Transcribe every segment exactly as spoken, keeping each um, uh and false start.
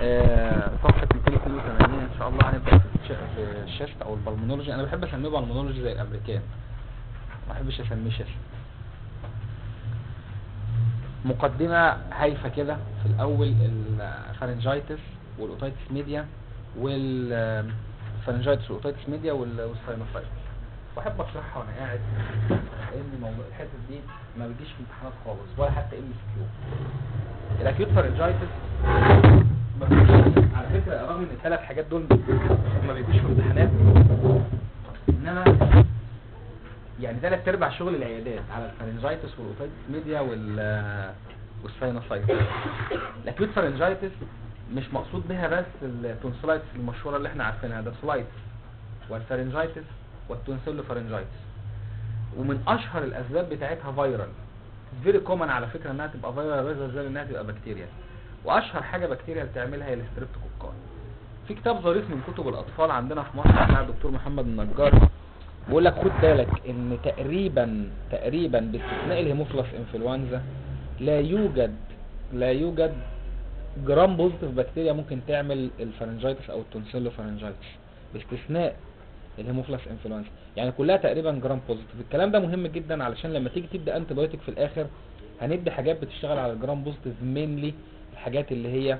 آه، صفحة مئتين واثنين وثمانين ان شاء الله هنبدأ في الش- في الشيست او البلمونولوجي. انا بحب اسميه بالمونولوجي زي الامريكان، ما بحبش اسميه شيست. مقدمة هايفة كده في الاول، الفارنجايتس والاوتايتس ميديا والفارنجايتس والاوتايتس ميديا والساينوسايتس، واحب اشرحها وانا قاعد لان موضوع الحته دي ما بيجيش في امتحانات خالص ولا حتى ام اس كيو. الاكيوت فارنجايتس ما بيجيش على فكره، رغم ان الثلاث حاجات دول ما بيجوش في امتحانات، انما يعني ثلاث ارباع شغل العيادات على الفارنجايتس والاوتايتس ميديا وال والساينوسايتس. الاكيوت فارنجايتس مش مقصود بها بس التونسلايتس المشهوره اللي احنا عارفينها، ده سلايتس والفارنجايتس والتونسيلو فارنجايتس، ومن اشهر الاسباب بتاعتها فيرال. فيري كومن على فكره انها تبقى فيرال ريزر زي انها تبقى بكتيريا، واشهر حاجه بكتيريا بتعملها هي الستريبتوكوكاي. في كتاب ظريف من كتب الاطفال عندنا في مصر بتاع الدكتور محمد النجار بيقول لك خد بالك ان تقريبا تقريبا باستثناء الهيموفيلس انفلونزا لا يوجد لا يوجد جرام بوزيتيف بكتيريا ممكن تعمل الفارنجايتس او التونسيلو فارنجايتس، باستثناء الهيموفيلس انفلونزا، يعني كلها تقريبا جرام بوزيتيف. الكلام ده مهم جدا علشان لما تيجي تبدا انتي بايوتيك في الاخر هندي حاجات بتشتغل على الجرام بوزيتيف، مينلي الحاجات اللي هي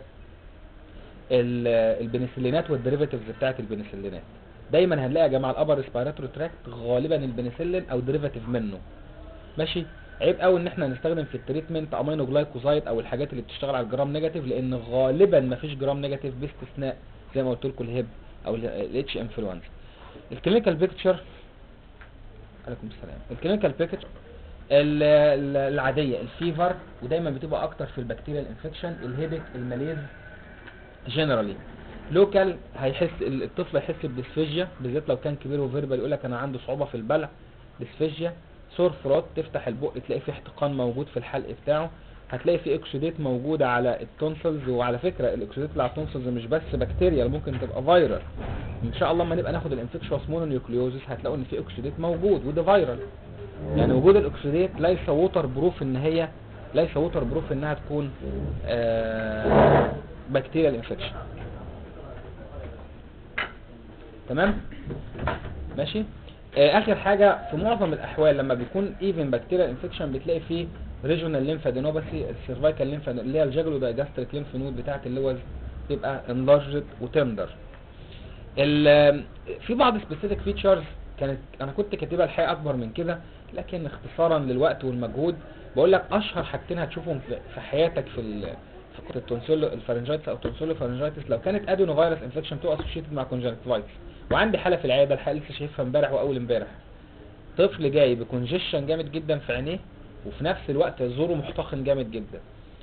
البنسلينات والديريفاتيفز بتاعه البنسلينات. دايما هنلاقي يا جماعه الابر ريسبيراتوري تراكت غالبا البنسلين او ديريفاتيف منه. ماشي، عيب قوي ان احنا نستخدم في التريتمنت امينو جلايكوزايد او الحاجات اللي بتشتغل على الجرام نيجاتيف، لان غالبا ما فيش جرام نيجاتيف باستثناء زي ما قلت لكم الهيب او الاتش انفلونزا. الكلينيكال بيكتشر، عليكم السلام. الكلينيكال بيكتشر العاديه الفيفر، ودايما بتبقى اكتر في البكتيريال انفكشن، الهيدك، الماليز. جنرالي لوكال هيحس الطفل هيحس بديسفيجيا، بالذات لو كان كبير وفيربال يقول لك انا عندي صعوبه في البلع، ديسفيجيا. سور فروت، تفتح البق تلاقي فيه احتقان موجود في الحلق بتاعه، هتلاقي فيه اكسوديت موجوده على التونسلز. وعلى فكره الاكسوديت اللي على التونسلز مش بس بكتيريا، ممكن تبقى فيرال. ان شاء الله لما نبقى ناخد الانفكشوس مونونيوكليوزيس هتلاقوا ان في اكسوديت موجود وده فيرال. يعني وجود الاكسوديت ليس ووتر بروف ان هي ليس ووتر بروف انها تكون آه بكتيريال انفكشن. تمام ماشي. آه اخر حاجه، في معظم الاحوال لما بيكون ايفن بكتيريال انفكشن بتلاقي فيه ريجونال ليمفادينوباثي، السيرفايكال ليمف اللي هي الجاجلو دايجاستريك ليمف نود بتاعه اللوز تبقى انلارجد وتندر. في بعض سبيسيفيك فيتشرز كانت انا كنت كاتبها الحقيقه اكبر من كده، لكن اختصارا للوقت والمجهود بقول لك اشهر حاجتين هتشوفهم في حياتك في في التونسيلو الفارنجايتس او التونسيلو فارنجايتس. لو كانت ادينو فيروس انفكشن تبقى اسوشيتد مع كونجكتيفايتس. وعندي حاله في العياده الحقيقه لسه شايفها امبارح واول امبارح، طفل جاي بكونجيشن جامد جدا في عينيه وفي نفس الوقت زوره محتقن جامد جدا.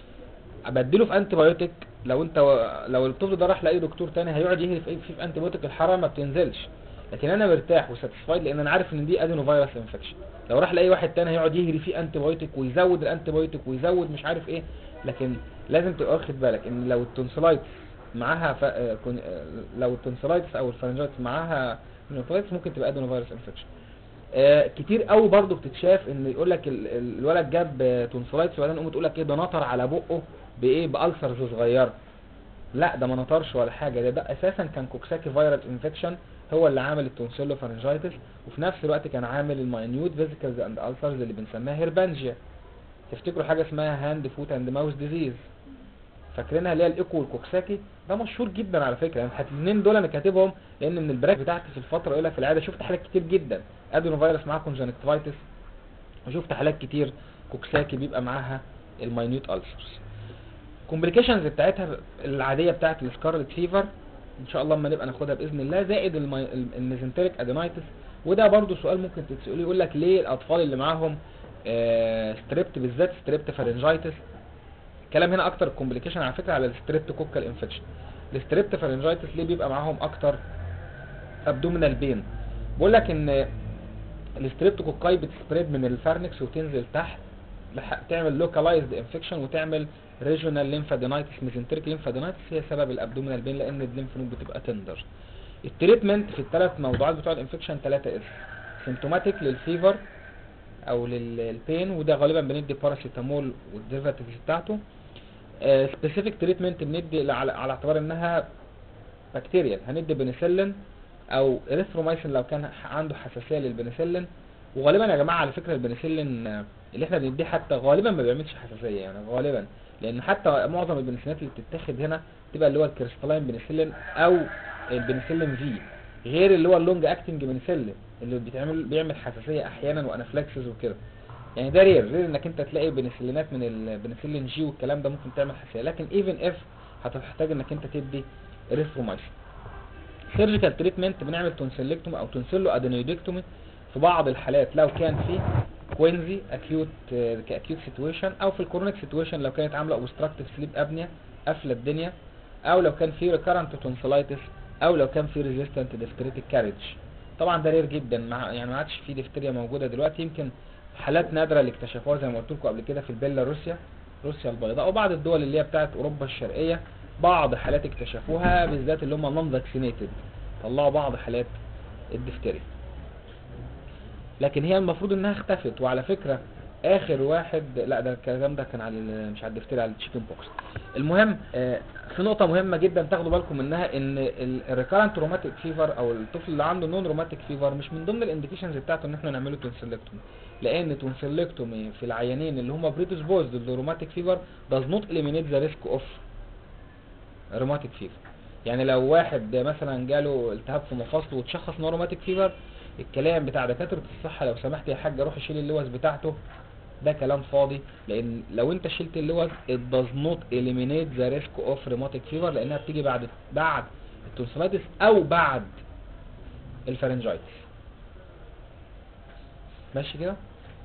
ابدله في انتي بايوتيك، لو انت لو الطفل ده راح لاي دكتور تاني هيقعد يهري في في انتي بايوتيك الحراره ما بتنزلش، لكن انا مرتاح وساتيسفايد لان انا عارف ان دي ادينو فيروس انفكشن. لو راح لاي واحد تاني هيقعد يهري فيه انتي بايوتيك ويزود الانتي بايوتيك ويزود مش عارف ايه. لكن لازم تبقى واخد بالك ان لو التونسلايتس معاها ف... لو التونسلايتس او الفارنجايتس معاها نيوكلايتس ممكن تبقى ادينو فيروس انفكشن. آه كتير قوي برضو بتتشاف ان يقول لك الولد جاب تونسلايتس وبعدين قوم تقول لك ايه ده نطر على بقه بايه بالسرز صغيره. لا ده ما نطرش ولا حاجه، ده, ده اساسا كان كوكساكي فيرال انفكشن هو اللي عامل التونسيلو فارنجايتس، وفي نفس الوقت كان عامل الماينيوت فيزيكلز اند السرز اللي بنسميها هيربانجيا. تفتكروا حاجه اسمها هاند فوت اند ماوس ديزيز، فاكرينها اللي هي الايكو والكوكساكي؟ ده مشهور جدا على فكره. يعني الاثنين دول انا كاتبهم لان من البراك بتاعتي في الفتره الاولى في العاده شفت حالات كتير جدا ادينو فيروس معاه كونجكتيفايتس، وشفت حالات كتير كوكساكي بيبقى معاها الماينيوت السرز. الكومبليكيشنز بتاعتها العاديه بتاعت السكارلت فيفر ان شاء الله اما نبقى ناخدها باذن الله، زائد الميزنتريك ادينايتس. وده برضو سؤال ممكن تسالوه، يقول لك ليه الاطفال اللي معاهم آه ستريبت بالذات ستريبت فارنجايتس. الكلام هنا اكتر الكومبليكيشن على فكره على الستريبت كوكال انفكشن. الستريبت فارنجايتس ليه بيبقى معاهم اكتر ابدومينال بين؟ بقول لك ان الستريبت كوكاي بتسبريد من الفارنكس وتنزل تحت تعمل لوكالايزد انفكشن وتعمل ريجونال ليمفادينايتس ميزنتريك ليمفادينايتس، هي سبب الابدومينال بين لان الليمف نود بتبقى تندر. التريتمنت في الثلاث موضوعات بتوع الانفكشن ثلاثه اس: سيمتوماتيك للفيفر او للبين وده غالبا بندي باراسيتامول والديريفاتيفز بتاعته. سبيسيفيك تريتمنت بندي على, على اعتبار انها بكتيريال، هندي بنسلين او اريثرومايسين لو كان عنده حساسيه للبنسلين. وغالبا يا جماعه على فكره البنسلين اللي احنا بنديه حتى غالبا ما بيعملش حساسيه يعني غالبا، لان حتى معظم البنسلينات اللي بتتاخد هنا تبقى اللي هو الكريستالين بنسلين او البنسلين في، غير اللي هو اللونج اكتنج بنسلين اللي بيتعمل بيعمل حساسيه احيانا وانافلاكسس وكده. يعني ده رير رير انك انت تلاقي بنسلينات من البنسلين جي والكلام ده ممكن تعمل حساسيه، لكن ايفن اف هتحتاج انك انت تدي اريثرومايسين. سيرجيكال تريتمنت بنعمل تونسيلكتومي او تونسيلو ادينويدكتومي في بعض الحالات لو كان في كوينزي اكيوت كاكيوت سيتويشن، او في الكورونيك سيتويشن لو كانت عامله اوبستراكتيف سليب ابنيا قافله الدنيا، او لو كان في ريكارنت تونسيلايتس، او لو كان في ريزيستنت ديفتريتيك كاريج. طبعا ده رير جدا، مع يعني ما عادش في ديفتيريا موجوده دلوقتي، يمكن حالات نادره اللي اكتشفوها زي ما قلت لكم قبل كده في البيلا روسيا روسيا البيضاء، وبعض الدول اللي هي بتاعت اوروبا الشرقيه بعض حالات اكتشفوها بالذات اللي هم نون فاكسينيتد، طلعوا بعض حالات الدفتري، لكن هي المفروض انها اختفت. وعلى فكرة اخر واحد، لا ده الكلام ده كان على مش على الدفتري، على التشيكن بوكس. المهم آه في نقطة مهمة جدا تاخدوا بالكم منها، ان الريكارنت روماتيك فيفر او الطفل اللي عنده نون روماتيك فيفر مش من ضمن الانديكيشنز بتاعته ان احنا نعمله تونسيلكتومي، لان تونسيلكتومي في العيانين اللي هم بريدسبوزد للروماتيك فيفر does not eliminate the risk of روماتيك فيفر. يعني لو واحد مثلا جاله التهاب في مفاصله وتشخص ان هو روماتيك فيفر، الكلام بتاع دكاتره الصحه لو سمحت يا حاج روح شيل اللوز بتاعته، ده كلام فاضي، لان لو انت شلت اللوز it does not eliminate the risk of rheumatic fever، لانها بتيجي بعد بعد التونسيلايتس او بعد الفارنجايتس. ماشي كده؟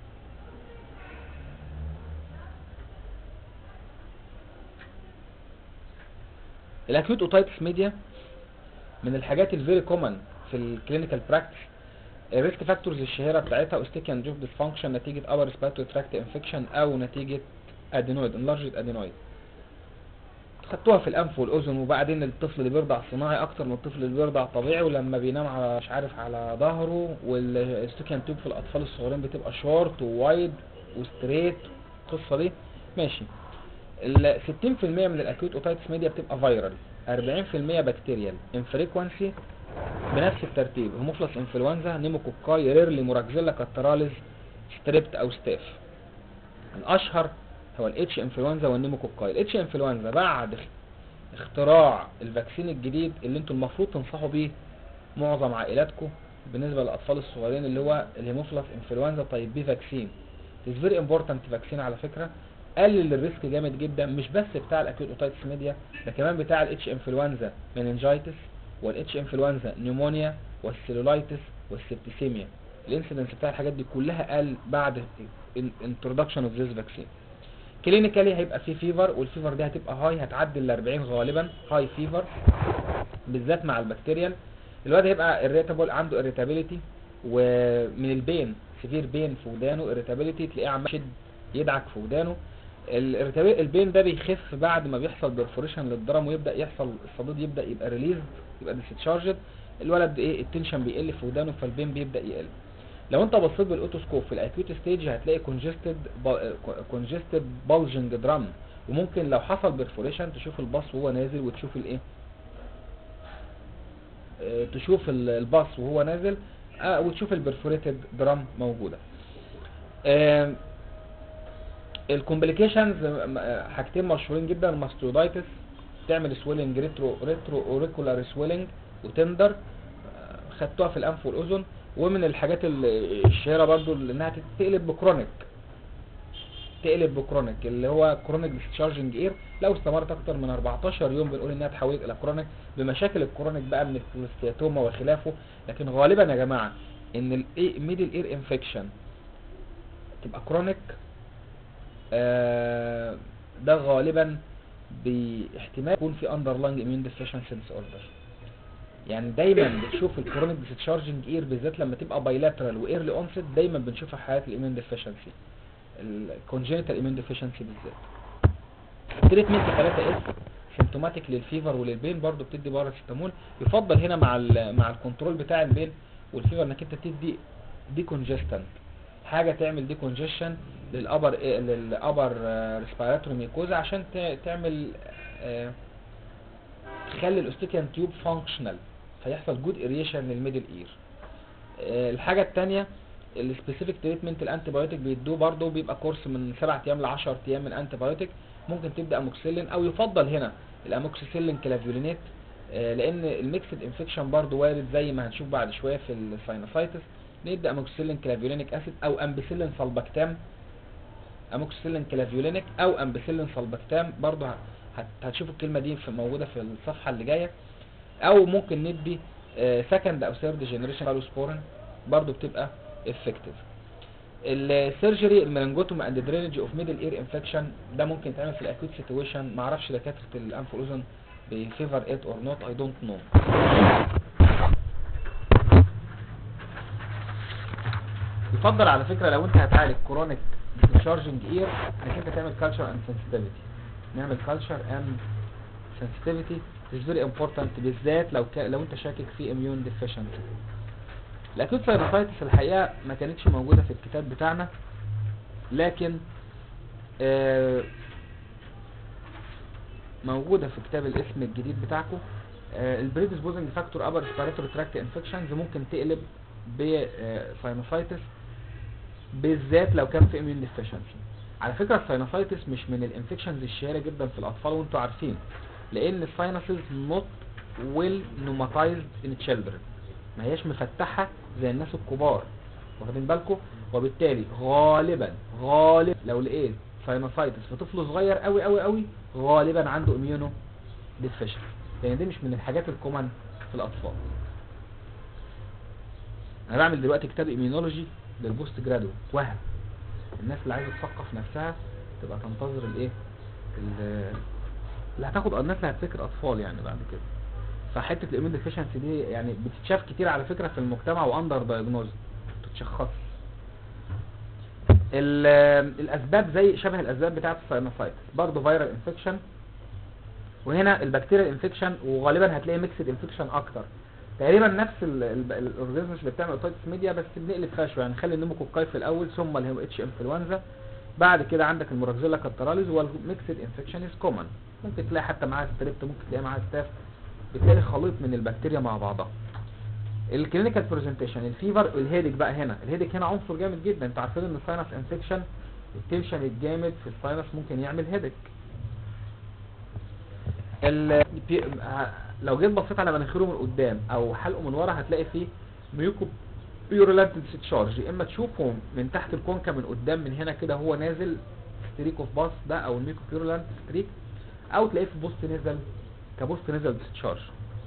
الاكيوت اوتايتس ميديا من الحاجات الفيري كومن في الكلينيكال براكتس. الريسك فاكتورز الشهيره بتاعتها اوستيكيان جوف ديسفانكشن نتيجه ابر ريسبيراتوري تراكت انفكشن او نتيجه ادينويد انلارجد ادينويد، خدتوها في الانف والاذن. وبعدين الطفل اللي بيرضع صناعي اكتر من الطفل اللي بيرضع طبيعي، ولما بينام على مش عارف على ظهره، والاوستيكيان تيوب في الاطفال الصغيرين بتبقى شورت ووايد وستريت، القصه دي ماشي. ال ستين في المية من الاكيوت اوتايتس ميديا بتبقى فايرال، أربعين في المية بكتيريال، انفريكوانسي بنفس الترتيب هيموفلس انفلونزا، نيموكوكاي، ريرلي، موراكزيلا كاتراليز، ستريبت او ستاف. الاشهر هو الاتش انفلونزا والنيموكوكاي. الاتش انفلونزا بعد اختراع الفاكسين الجديد اللي انتم المفروض تنصحوا بيه معظم عائلاتكم بالنسبه للاطفال الصغيرين، اللي هو الهيموفلس انفلونزا تايب بي فاكسين. It's very important فاكسين على فكره، قلل الريسك جامد جدا، مش بس بتاع الاكيوت اوتايتس ميديا، ده كمان بتاع الاتش انفلونزا مننجايتس، والاتش انفلونزا نيومونيا، والسيلولايتس، والسبتيسيميا. الانسيدنس بتاع الحاجات دي كلها قل بعد introduction of this vaccine. كلينيكالي هيبقى فيه فيفر، والفيفر دي هتبقى هاي، هتعدي ال أربعين غالبا، هاي فيفر بالذات مع البكتيريال. الواد هيبقى irritable، عنده irritability، ومن البين سيفير بين في ودانه، irritability تلاقيه عمال يشد يدعك في ودانه. البين ده بيخف بعد ما بيحصل بيرفوريشن للدرم ويبدا يحصل الصديد يبدا يبقى ريليز، يبقى ديسشارجد، الولد ايه التنشن بيقل في ودانه، فالبين بيبدا يقل. لو انت بصيت بالاوتوسكوب في الاكيوت ستيج هتلاقي كونجستد كونجستد بالجنج درام، وممكن لو حصل بيرفوريشن تشوف الباص وهو نازل، وتشوف الايه اه تشوف الباص وهو نازل، اه وتشوف البرفوريتد درام موجوده. اه الكومبليكيشنز حاجتين مشهورين جدا، الماستودايتس تعمل سويلنج، ريترو ريترو اوريكولار سويلنج وتندر، خدتوها في الانف والاذن. ومن الحاجات الشهيره برضو انها تقلب بكرونيك، تقلب بكرونيك اللي هو كرونيك ديسشارجنج اير، لو استمرت اكتر من أربعتاشر يوم بنقول انها تحولت الى كرونيك، بمشاكل الكرونيك بقى من الكوليستياتوما وخلافه. لكن غالبا يا جماعه ان الميدل اير انفكشن تبقى كرونيك، آه ده غالبا باحتمال يكون في underlying immune deficiency disorder. يعني دايما بتشوف الكرونيك ديسشارجنج اير بالذات لما تبقى بايلاترال وايرلي اونست، دايما بنشوفها حالات الاميون ديفيشنسي، الكونجنتال اميون ديفيشنسي بالذات. تريتمنت ثلاثة اس سيمتوماتيك للفيفر وللبين، برضو بتدي باراسيتامول. يفضل هنا مع ال مع الكنترول بتاع البين والفيفر انك انت تدي دي كونجستنت، حاجه تعمل دي كونجيشن للابر للابر ريسبيراتوري ميكوزا عشان تعمل آه تخلي الاوستيكيان تيوب فانكشنال، فيحصل جود اريشن للميدل اير. آه الحاجه الثانيه السبيسيفيك تريتمنت الانتي بايوتيك بيدوه برضه بيبقى كورس من سبعة ايام ل عشرة ايام من انتي بايوتيك. ممكن تبدا اموكسيلين او يفضل هنا الاموكسيسيلين كلافيولينيت، آه لان الميكسد انفكشن برضه وارد زي ما هنشوف بعد شويه في الساينوسايتس. نبدا اموكسيسيلين كلافيولينيك اسيد او امبيسيلين سلبكتام، اموكسيسيلين كلافيولينيك او امبيسيلين سلبكتام برضه هتشوفوا الكلمه دي في موجوده في الصفحه اللي جايه. او ممكن ندي سكند او ثيرد جنريشن فالوسبورين برضه بتبقى افكتيف. السيرجري المننجوتوم اند درينج اوف ميدل اير انفكشن ده ممكن يتعمل في الاكوت سيتويشن. ما اعرفش دكاتره الانف والاذن بفيفر ات اور نوت، اي دونت نو. يفضل على فكره لو انت هتعالج كرونيك ديسشارجنج اير انك انت تعمل كالتشر اند سنسيتيفيتي. نعمل كالتشر اند سنسيتيفيتي is very important بالذات لو ك... لو انت شاكك في اميون ديفيشنسي. الاكيوت ساينوسايتس الحقيقه ما كانتش موجوده في الكتاب بتاعنا، لكن آه موجوده في كتاب الاسم الجديد بتاعكم. آه البريدسبوزنج فاكتور ابر ريسبيراتوري تراكت انفكشنز ممكن تقلب بساينوسايتس بالذات لو كان في اميون ديفيشنسي. على فكره الساينوسايتس مش من الانفكشنز الشهيره جدا في الاطفال وانتوا عارفين، لان الساينسز نوت ويل نوماتايزد ان تشيلدرن، ما هياش مفتحه زي الناس الكبار، واخدين بالكم؟ وبالتالي غالبا غالبا لو لقيت ساينوسايتس في طفل صغير قوي قوي قوي غالبا عنده اميونو ديفيشن، يعني دي مش من الحاجات الكومن في الاطفال. انا بعمل دلوقتي كتاب ايميونولوجي للبوست جرادويت، وهم الناس اللي عايزه تثقف نفسها تبقى تنتظر الايه اللي هتاخد الناس اللي هتفكر اطفال يعني بعد كده. فحته الاميون ديفيشنسي دي يعني بتتشاف كتير على فكره في المجتمع واندر دايجنوز بتتشخص. الاسباب زي شبه الاسباب بتاعه الساينوسايتس برضه فيرال انفكشن، وهنا البكتيريال انفكشن وغالبا هتلاقي ميكسد انفكشن اكتر، تقريبا نفس الاورجانيزمز اللي بتعمل اوتيتس ميديا بس بنقلب فيها شويه، يعني نخلي النيموكوكاي في الاول ثم الهيم اتش انفلونزا، بعد كده عندك الموراكزيلا كاتراليز والميكسد انفكشن از كومن. ممكن تلاقي حتى معاها ستريبت، ممكن تلاقي معاها ستاف، بتلاقي خليط من البكتيريا مع بعضها. الكلينيكال برزنتيشن الفيفر الهيدك بقى، هنا الهيدك هنا عنصر جامد جدا. انتوا عارفين ان الساينس انفكشن التنشن الجامد في الساينس ممكن يعمل هيدك. لو جيت بصيت على مناخيره من قدام او حلقه من ورا هتلاقي فيه ميوكو بيورولانت ديسشارج، يا اما تشوفه من تحت الكونكا من قدام من هنا كده هو نازل ستريك اوف باس ده او الميوكو بيورولانت ستريك، او تلاقيه في بوست نزل كبوست نزل ديسشارج.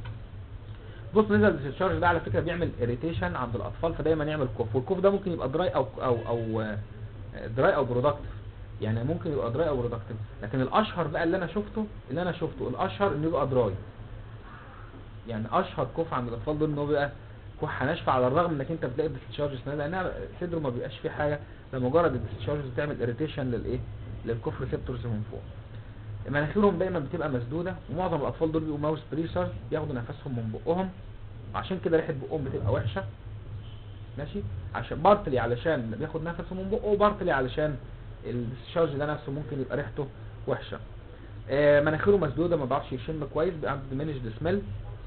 بوست نزل ديسشارج ده على فكره بيعمل اريتيشن عند الاطفال، فدايما يعمل كوف، والكوف ده ممكن يبقى دراي او او او دراي او برودكتيف، يعني ممكن يبقى دراي او برودكتيف، لكن الاشهر بقى اللي انا شفته اللي انا شفته الاشهر انه يبقى دراي. يعني اشهر كوف عند الاطفال دول انه بيبقى كحه ناشفه، على الرغم انك انت بتلاقي الديسشارج نازل لانها صدره ما بيبقاش فيه حاجه، لمجرد الديسشارج بتعمل اريتيشن للايه للكوف ريسبتورز من فوق. مناخيرهم دايما بتبقى مسدوده، ومعظم الاطفال دول بيبقوا ماوس بريسرز بياخدوا نفسهم من بقهم، عشان كده ريحه بقهم بتبقى وحشه ماشي، عشان بارتلي علشان بياخد نفسه من بقه، وبارتلي علشان الديسشارج ده نفسه ممكن يبقى ريحته وحشه. آه مناخيره مسدوده ما بيعرفش يشم كويس، بيبقى عنده ديمينيشد سميل،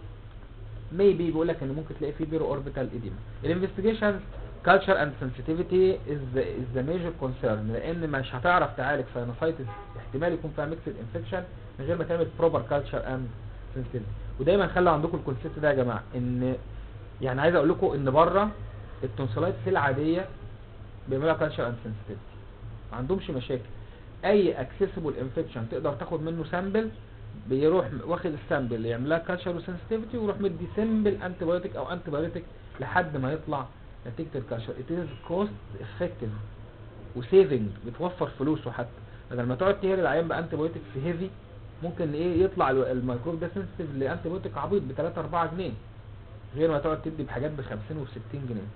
ميبي بيقول لك ان ممكن تلاقي فيه بيرو اوربيتال ايديما. الانفستيجيشن كالتشر اند سنسيتيفيتي از ذا ميجر كونسيرن، لان مش هتعرف تعالج ساينوسايتس احتمال يكون فيها ميكسد انفكشن من غير ما تعمل بروبر كالتشر اند سنسيتيفيتي. ودايما خلوا عندكم الكونسيبت ده يا جماعه، ان يعني عايز اقول لكم ان بره التونسيلايتس العاديه بيعملوا كالتشر اند سنسيتيفيتي ما عندهمش مشاكل. اي اكسسبل انفكشن تقدر تاخد منه سامبل بيروح واخد السامبل يعملها كالتشر وسنسيتيفيتي ويروح مدي سامبل انتي بايوتيك او انتي بايوتيك لحد ما يطلع نتيجه الكالتشر. ات از كوست افكتيف وسيفنج، بتوفر فلوسه، حتى بدل ما تقعد تهري العيان بانتي بايوتيك في هيفي ممكن ايه يطلع الميكروب ده سنسيتيف لانتي بايوتيك عبيط ب ثلاثة أربعة جنيه، غير ما تقعد تدي بحاجات ب خمسين و ستين جنيه.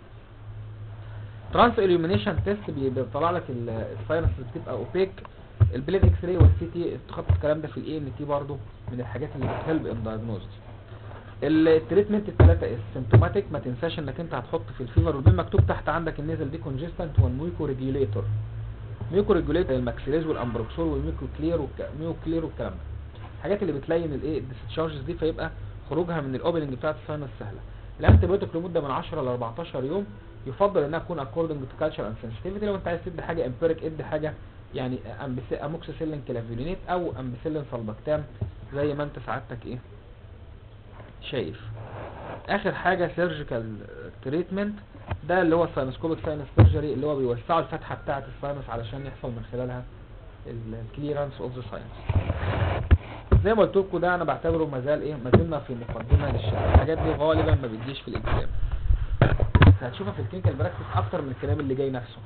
ترانس اليومينيشن تيست بيطلع لك الساينس بتبقى اوبيك. البلين اكس راي والسي تي تخطط الكلام ده في الاي ان تي برضه من الحاجات اللي بتهلب ان دايجنوز. التريتمنت الثلاثه اس سيمتوماتيك، ما تنساش انك انت هتحط في الفيفر والبين مكتوب تحت عندك النيزل دي كونجستنت والميوكو ريجوليتور. ميوكو ريجوليتور الماكسيليز والامبروكسول والميوكو كلير والميوكو كلير والكلام ده، الحاجات اللي بتلين الايه الديسشارجز دي، فيبقى خروجها من الاوبننج بتاعت الساينس سهله. الانتيبيوتيك لمده من عشرة ل اربعتاشر يوم، يفضل انها تكون اكوردنج تو كالتشر اند سنسيتيفيتي. لو انت عايز تدي حاجه امبيريك ادي حاجه يعني اموكسيسيلين كلافيولينيت او امبيسيلين سلبكتام زي ما انت سعادتك ايه شايف. اخر حاجه سيرجيكال تريتمنت، ده اللي هو ساينسكوبيك ساينس سيرجري، اللي هو بيوسعوا الفتحه بتاعه الساينس علشان يحصل من خلالها الكليرانس اوف ذا ساينس. زي ما قلت لكم ده انا بعتبره ما زال ايه ما زلنا في مقدمه للشرح. الحاجات دي غالبا ما بتجيش في الاكزام، هتشوفها في الكلينيكال براكتس اكتر من الكلام اللي جاي نفسه.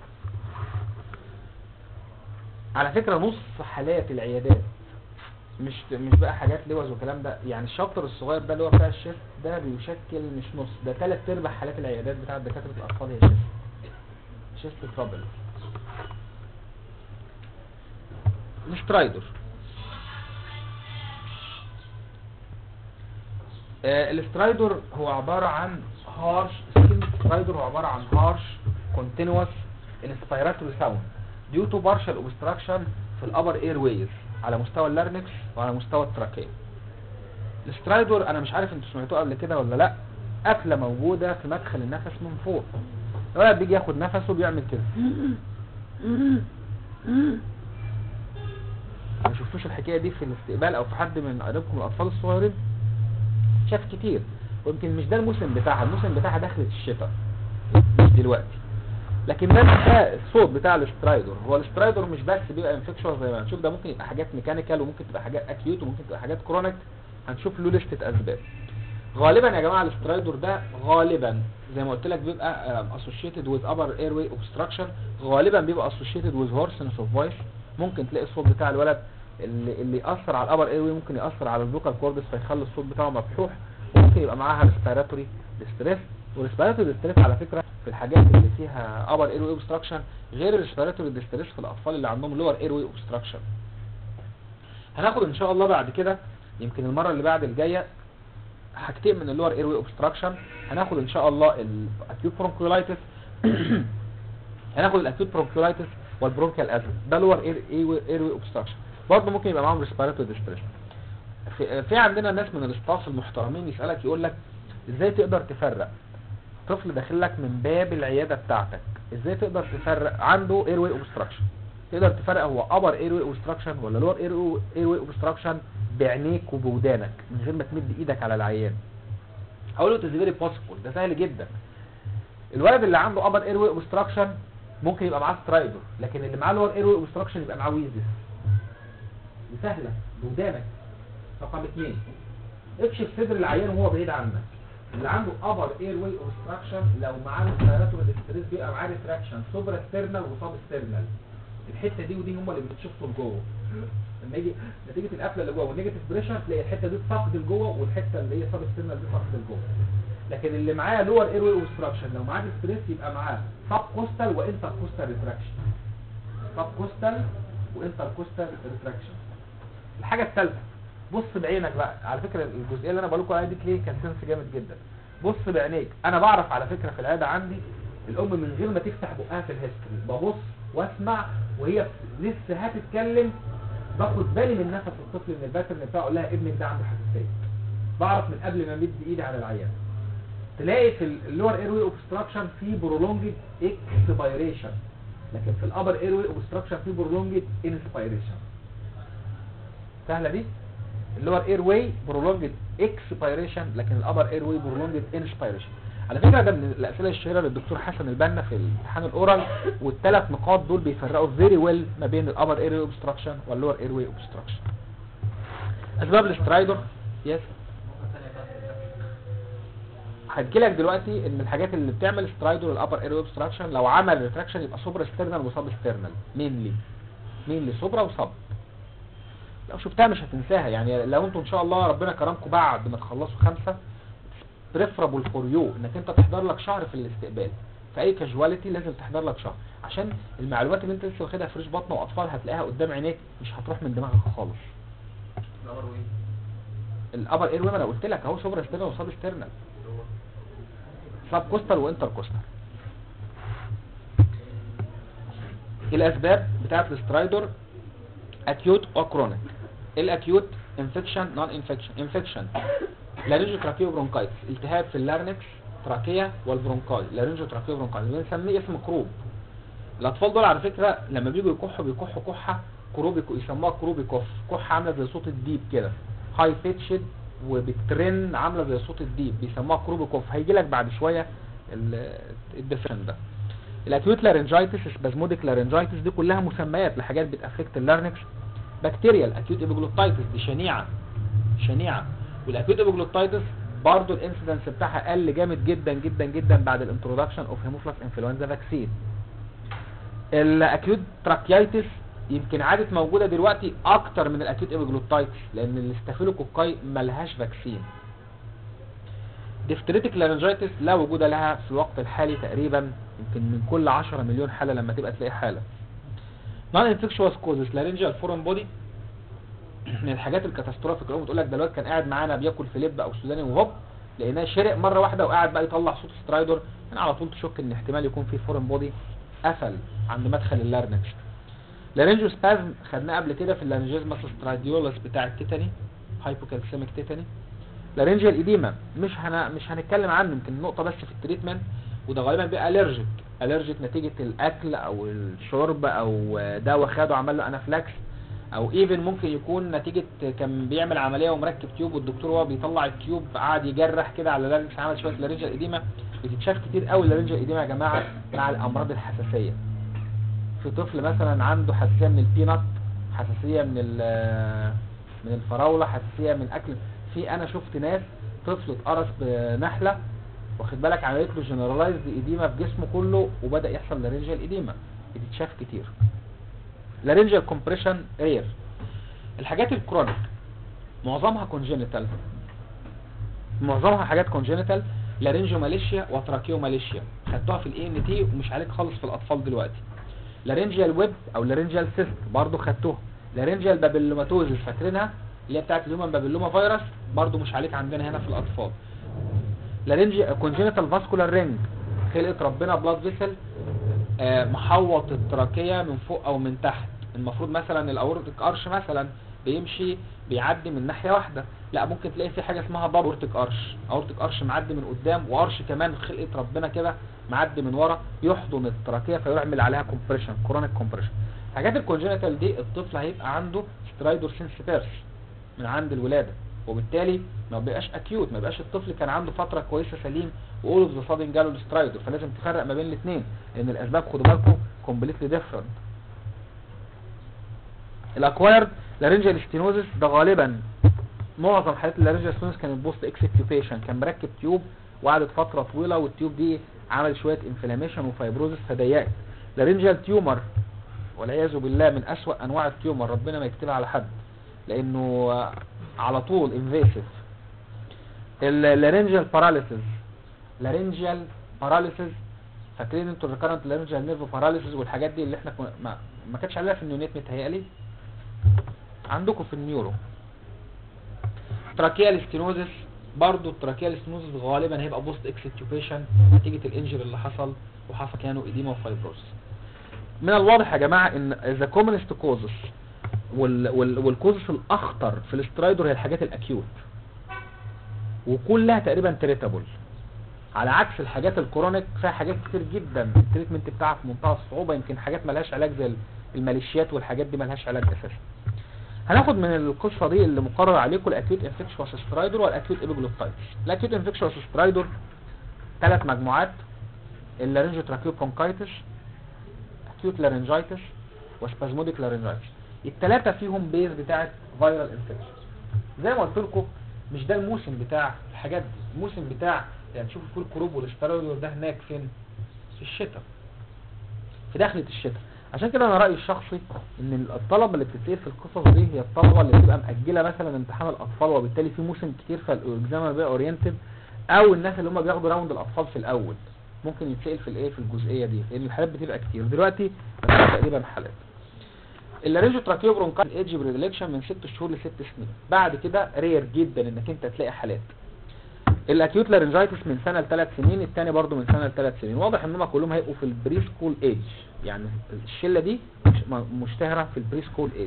على فكره نص حالات العيادات مش مش بقى حاجات لوز وكلام ده، يعني الشابتر الصغير ده اللي هو بتاع الشيست ده بيشكل مش نص، ده ثلاث ارباع حالات العيادات بتاعه دكاتره الاطفال هي شيست شيست ترابل. السترايدر آه السترايدر هو عباره عن هارش سكين. السترايدر هو عباره عن هارش كونتينوس انسبيراتوري ساوند ديو تو بارشال اوبستراكشن في الابر اير ويز على مستوى اللارنكس وعلى مستوى التراكيه. السترايدر انا مش عارف انتوا سمعتوه قبل كده ولا لا، قفله موجوده في مدخل النفس من فوق. الولد بيجي ياخد نفسه بيعمل كده. ما شفتوش الحكايه دي في الاستقبال او في حد من قريبكم الاطفال الصغيرين؟ شاف كتير، ويمكن مش ده الموسم بتاعها، الموسم بتاعها دخلت الشتاء مش دلوقتي. لكن ده الصوت بتاع السترايدر. هو السترايدر مش بس بيبقى انفكشوس زي ما هنشوف، ده ممكن يبقى حاجات ميكانيكال وممكن تبقى حاجات اكيوت وممكن تبقى حاجات كرونيك، هنشوف له لستة اسباب. غالبا يا جماعه السترايدر ده غالبا زي ما قلت لك بيبقى اسوشيتد وذ ابر اير واي اوبستراكشن، غالبا بيبقى اسوشيتد وذ هورسنس اوف فويس. ممكن تلاقي الصوت بتاع الولد اللي اللي ياثر على الابر اير واي ممكن ياثر على الفوكال كوردس فيخلي الصوت بتاعه مبحوح، وممكن يبقى معاها ريسبيراتوري ديستريس. والريسبيراتوري ديستريس على فكره في الحاجات اللي فيها ابر اير واي اوبستراكشن غير الريسبيراتوري ديستريس في الاطفال اللي عندهم لور اير واي اوبستراكشن. هناخد ان شاء الله بعد كده يمكن المره اللي بعد الجايه حاجتين من اللور اير واي اوبستراكشن. هناخد ان شاء الله الاكيوت برونكولايتس هناخد الاكيوت برونكولايتس والبرونكيال ازم، ده لور اير اير واي اوبستراكشن. برضه ممكن يبقى معاهم ريسبيراتوري ديستريس. في, في عندنا ناس من الاستاف المحترمين يسالك يقول لك ازاي تقدر تفرق طفل داخل لك من باب العياده بتاعتك، ازاي تقدر تفرق عنده اير واي اوبستراكشن، تقدر تفرق هو ابر اير واي اوبستراكشن ولا لور اير واي اوبستراكشن بعينيك وبودانك من غير ما تمد ايدك على العيان؟ هقول له اتس فيري بوسيبل، ده سهل جدا. الولد اللي عنده ابر اير واي اوبستراكشن ممكن يبقى معاه سترايدر، لكن اللي معاه لور اير واي اوبستراكشن يبقى معاه ويزس. دي سهله بودانك. رقم اثنين، اكشف صدر العيان وهو بعيد عنك. اللي عنده ابر اير واي اوبستراكشن لو معاه ريسبيراتوري ديستريس بيبقى معاه ريتراكشن سوبرا ستيرنال وسب ستيرنال. الحته دي ودي هم اللي بتشفطوا لجوه. لما يجي نتيجه القفله اللي جوه والنيجاتيف بريشر تلاقي الحته دي فقد لجوه والحته اللي هي سب ستيرنال دي فقد لجوه. لكن اللي معاه لور اير واي اوبستراكشن لو معاه ديستريس يبقى معاه سب كوستال وانتر كوستال ريتراكشن. سب كوستال وانتر كوستال ريتراكشن. الحاجه الثالثه، بص بعينك بقى. على فكره الجزئيه اللي انا بقول لكم عليها دي كليه كان سنس جامد جدا. بص بعينيك. انا بعرف على فكره في العياده عندي الام من غير ما تفتح بقها في الهيستوري ببص واسمع وهي لسه هتتكلم، باخد بالي من نفس الطفل من الباترن بتاعه، اقول لها ابنك ده عنده حساسيه. بعرف من قبل ما امد ايدي على العيان. تلاقي في اللور اير واي اوبستراكشن في برولونجد اكسبيريشن، لكن في الابر اير واي اوبستراكشن في برولونجد انسبيريشن. سهله دي. اللور اير واي برولونجد اكسبيريشن لكن الابر اير واي برولونجد انسبيريشن. على فكره ده من الاسئله الشهيره للدكتور حسن البنا في الامتحان الاورال، والثلاث نقاط دول بيفرقوا فيري ويل ما بين الابر اير واي اوبستراكشن واللور اير واي اوبستراكشن. اسباب السترايدر يس هتجيلك دلوقتي ان الحاجات اللي بتعمل سترايدر والابر اير واي اوبستراكشن لو عمل ريتراكشن يبقى سوبرا ستيرنال وسب ستيرنال مينلي مينلي سوبرا وسب. لو شفتها مش هتنساها. يعني لو انتوا ان شاء الله ربنا كرمكم بعد ما تخلصوا خمسه بريفرابل فور يو انك انت تحضر لك شهر في الاستقبال في اي كاجواليتي، لازم تحضر لك شهر عشان المعلومات اللي انت لسه واخدها فريش بطنه واطفال هتلاقيها قدام عينيك مش هتروح من دماغك خالص. الابر اير ويم انا قلت لك اهو سوبر ستيرنال وسب ستيرنال، سب كوستال وانتر كوستال. الاسباب بتاعت السترايدور اكيوت او كرونيك. الاكيوت انفكشن نون انفكشن. انفكشن لارنجو تراكيو برونكايتس، التهاب في اللارنكس تراكيه والبرونكاي، لارنجو تراكيو برونكايتس بنسميه اسم كروب. الاطفال دول على فكره لما بييجوا يكحوا بيكحوا كحه كروبي، يسموها كروبي كوف، كحه عامله زي صوت الديب كده، هاي بيتشد وبترن عامله زي صوت الديب، بيسموها كروبي كوف. هيجي لك بعد شويه الديفرنت ده. الاكيوت لارنجايتس، سبازموديك لارنجايتس، دي كلها مسميات لحاجات بتافكت اللارنكس. بكتيريال اكيوت ايبيجلوتايتس، دي شنيعه شنيعه. والاكيوت ايبيجلوتايتس برضه الانسيدنس بتاعها قل جامد جدا جدا جدا بعد الانترودكشن اوف هيموفلس انفلونزا فاكسين. الاكيوت تراكيايتس يمكن عادت موجوده دلوقتي اكتر من الاكيوت ايبيجلوتايتس لان الاستافيلوكوكاي ملهاش فاكسين. ديفتريتك لارنجايتس لا وجود لها في الوقت الحالي، تقريبا يمكن من كل عشرة مليون حاله لما تبقى تلاقي حاله. نون انفكشوس كوزز لارنجيال فورين بودي، من الحاجات الكاتاستروفيك اللي بتقول لك ده الواد كان قاعد معانا بياكل فيليب او سوداني وهوب لقيناه شرق مره واحده وقاعد بقى يطلع صوت سترايدور، هنا على طول تشك ان احتمال يكون في فورين بودي قفل عند مدخل اللارنكس. لارنجيو سبازم خدناه قبل كده في اللارنجيزماس ستراديولس بتاع التيتاني، هايبوكالسيميك تيتاني. لارنجيال ايديما مش هن... مش هنتكلم عنه، يمكن نقطه بس في التريتمنت، وده غالبا بيبقى الرجيك الرجيك نتيجه الاكل او الشرب او دواء خده عمل له انافلاكس، او ايفن ممكن يكون نتيجه كان بيعمل عمليه ومركب تيوب والدكتور وهو بيطلع التيوب قعد يجرح كده على اللارنكس عمل شويه لارنجيال ايديما. بتتشاف كتير قوي لارنجيال ايديما يا جماعه مع الامراض الحساسيه. في طفل مثلا عنده حساسيه من البينات، حساسيه من من الفراوله، حساسيه من اكل. في انا شفت ناس طفل اتقرص بنحله واخد بالك عملت له جنرالايزد ايديما في جسمه كله وبدا يحصل لارنجيال ايديما، بتتشاف كتير. لارنجيال كومبريشن رير. الحاجات الكرونيك معظمها كونجينيتال، معظمها حاجات كونجينيتال، لارنجيو ماليشيا وتراكيو ماليشيا خدتوها في الاي ان تي ومش عليك خالص في الاطفال دلوقتي. لارنجيال ويب او لارنجيال سيست برضو خدتوها. لارنجيال بابيلوماتوزيس فاكرينها اللي هي بتاعت الهيومن بابيلوما فيروس، برضو مش عليك عندنا هنا في الاطفال. لارنجيال كونجينيتال فاسكولار رينج، خلقت ربنا بلاد فيسل آه محوط التراكيه من فوق او من تحت. المفروض مثلا الاورتيك ارش مثلا بيمشي بيعدي من ناحيه واحده، لا ممكن تلاقي في حاجه اسمها دبل اورتيك ارش، اورتيك ارش معدي من قدام وارش كمان خلقت ربنا كده معدي من ورا يحضن التراكيه فيعمل عليها كومبريشن، كرونيك كومبريشن. حاجات الكونجينيتال دي الطفل هيبقى عنده سترايدور سينسيبيرس من عند الولاده، وبالتالي ما بيبقاش اكيوت، ما بيبقاش الطفل كان عنده فتره كويسه سليم واول اوف ذا سادن جاله السترايدور، فلازم تفرق ما بين الاثنين لان الاسباب خدوا بالكم كومبليتلي ديفرنت. الاكوايرد لارنجيال ستينوزس ده غالبا معظم حالات اللارنجيال ستينوزس كانت بوست اكسكيوبيشن، كان مركب تيوب وقعدت فتره طويله والتيوب دي عمل شويه انفلاميشن وفايبروزس فضيقت. لارنجيال تيومر والعياذ بالله من اسوأ انواع التيومر، ربنا ما يكتبها على حد لانه على طول انفيسيف. اللارنجيال باراليسيس، لارنجيال باراليسيس فاكرين انتوا الريكارنت لارنجيال نيرف باراليسيس والحاجات دي اللي احنا ما, ما كانتش عليها في النيونيت متهيألي عندكم في النيورو. تراكيال ستينوزس برضو، التراكيال ستينوزس غالبا هيبقى بوست اكسكيوبيشن نتيجه الانجر اللي حصل وحصل كانوا ايديما وفايبروس. من الواضح يا جماعه ان ذا كومنست كوزس والكوزس الاخطر في الاسترايدور هي الحاجات الاكيوت وكلها تقريبا تريتابل، على عكس الحاجات الكرونيك فيها حاجات كتير جدا التريتمنت بتاعها في منتهى الصعوبه، يمكن حاجات مالهاش علاج زي الماليشيات والحاجات دي مالهاش علاج اساسا. هناخد من القصه دي اللي مقرر عليكم الاكيوت انفكشوس سترايدور والاكيوت ايبيجلوتايتس. الاكيوت انفكشوس سترايدور ثلاث مجموعات، اللارنجيو تراكيو برونكايتس، اكيوت لارنجايتس وسبازموديك لارنجايتس. الثلاثه فيهم بيز بتاعه فايرال انفكشن. زي ما قلت لكم مش ده الموسم بتاع الحاجات دي، الموسم بتاع يعني تشوفوا فيه الكروب والاسترايدور ده هناك فين؟ في الشتاء، في دخلة الشتاء. عشان كده انا رايي الشخصي ان الطلبه اللي بتتسال في القصص دي هي الطلبه اللي بتبقى مأجله مثلا امتحان الاطفال وبالتالي في موسم كتير فالاكزام بقى اورينتد، او الناس اللي هم بياخدوا راوند الاطفال في الاول ممكن يتسال في الايه في الجزئيه دي لان الحالات بتبقى كتير. دلوقتي تقريبا حالات اللارنجو تراكيو برونكايتس ايدج بريدلكشن من ست شهور لست سنين. بعد كده رير جدا انك انت تلاقي حالات. الاكيوت لارنجايتس من سنه لثلاث سنين، الثاني برضو من سنه لثلاث سنين. واضح ان هم كلهم هيبقوا في البري سكول ايج، يعني الشله دي مشتهره في البري سكول ايج.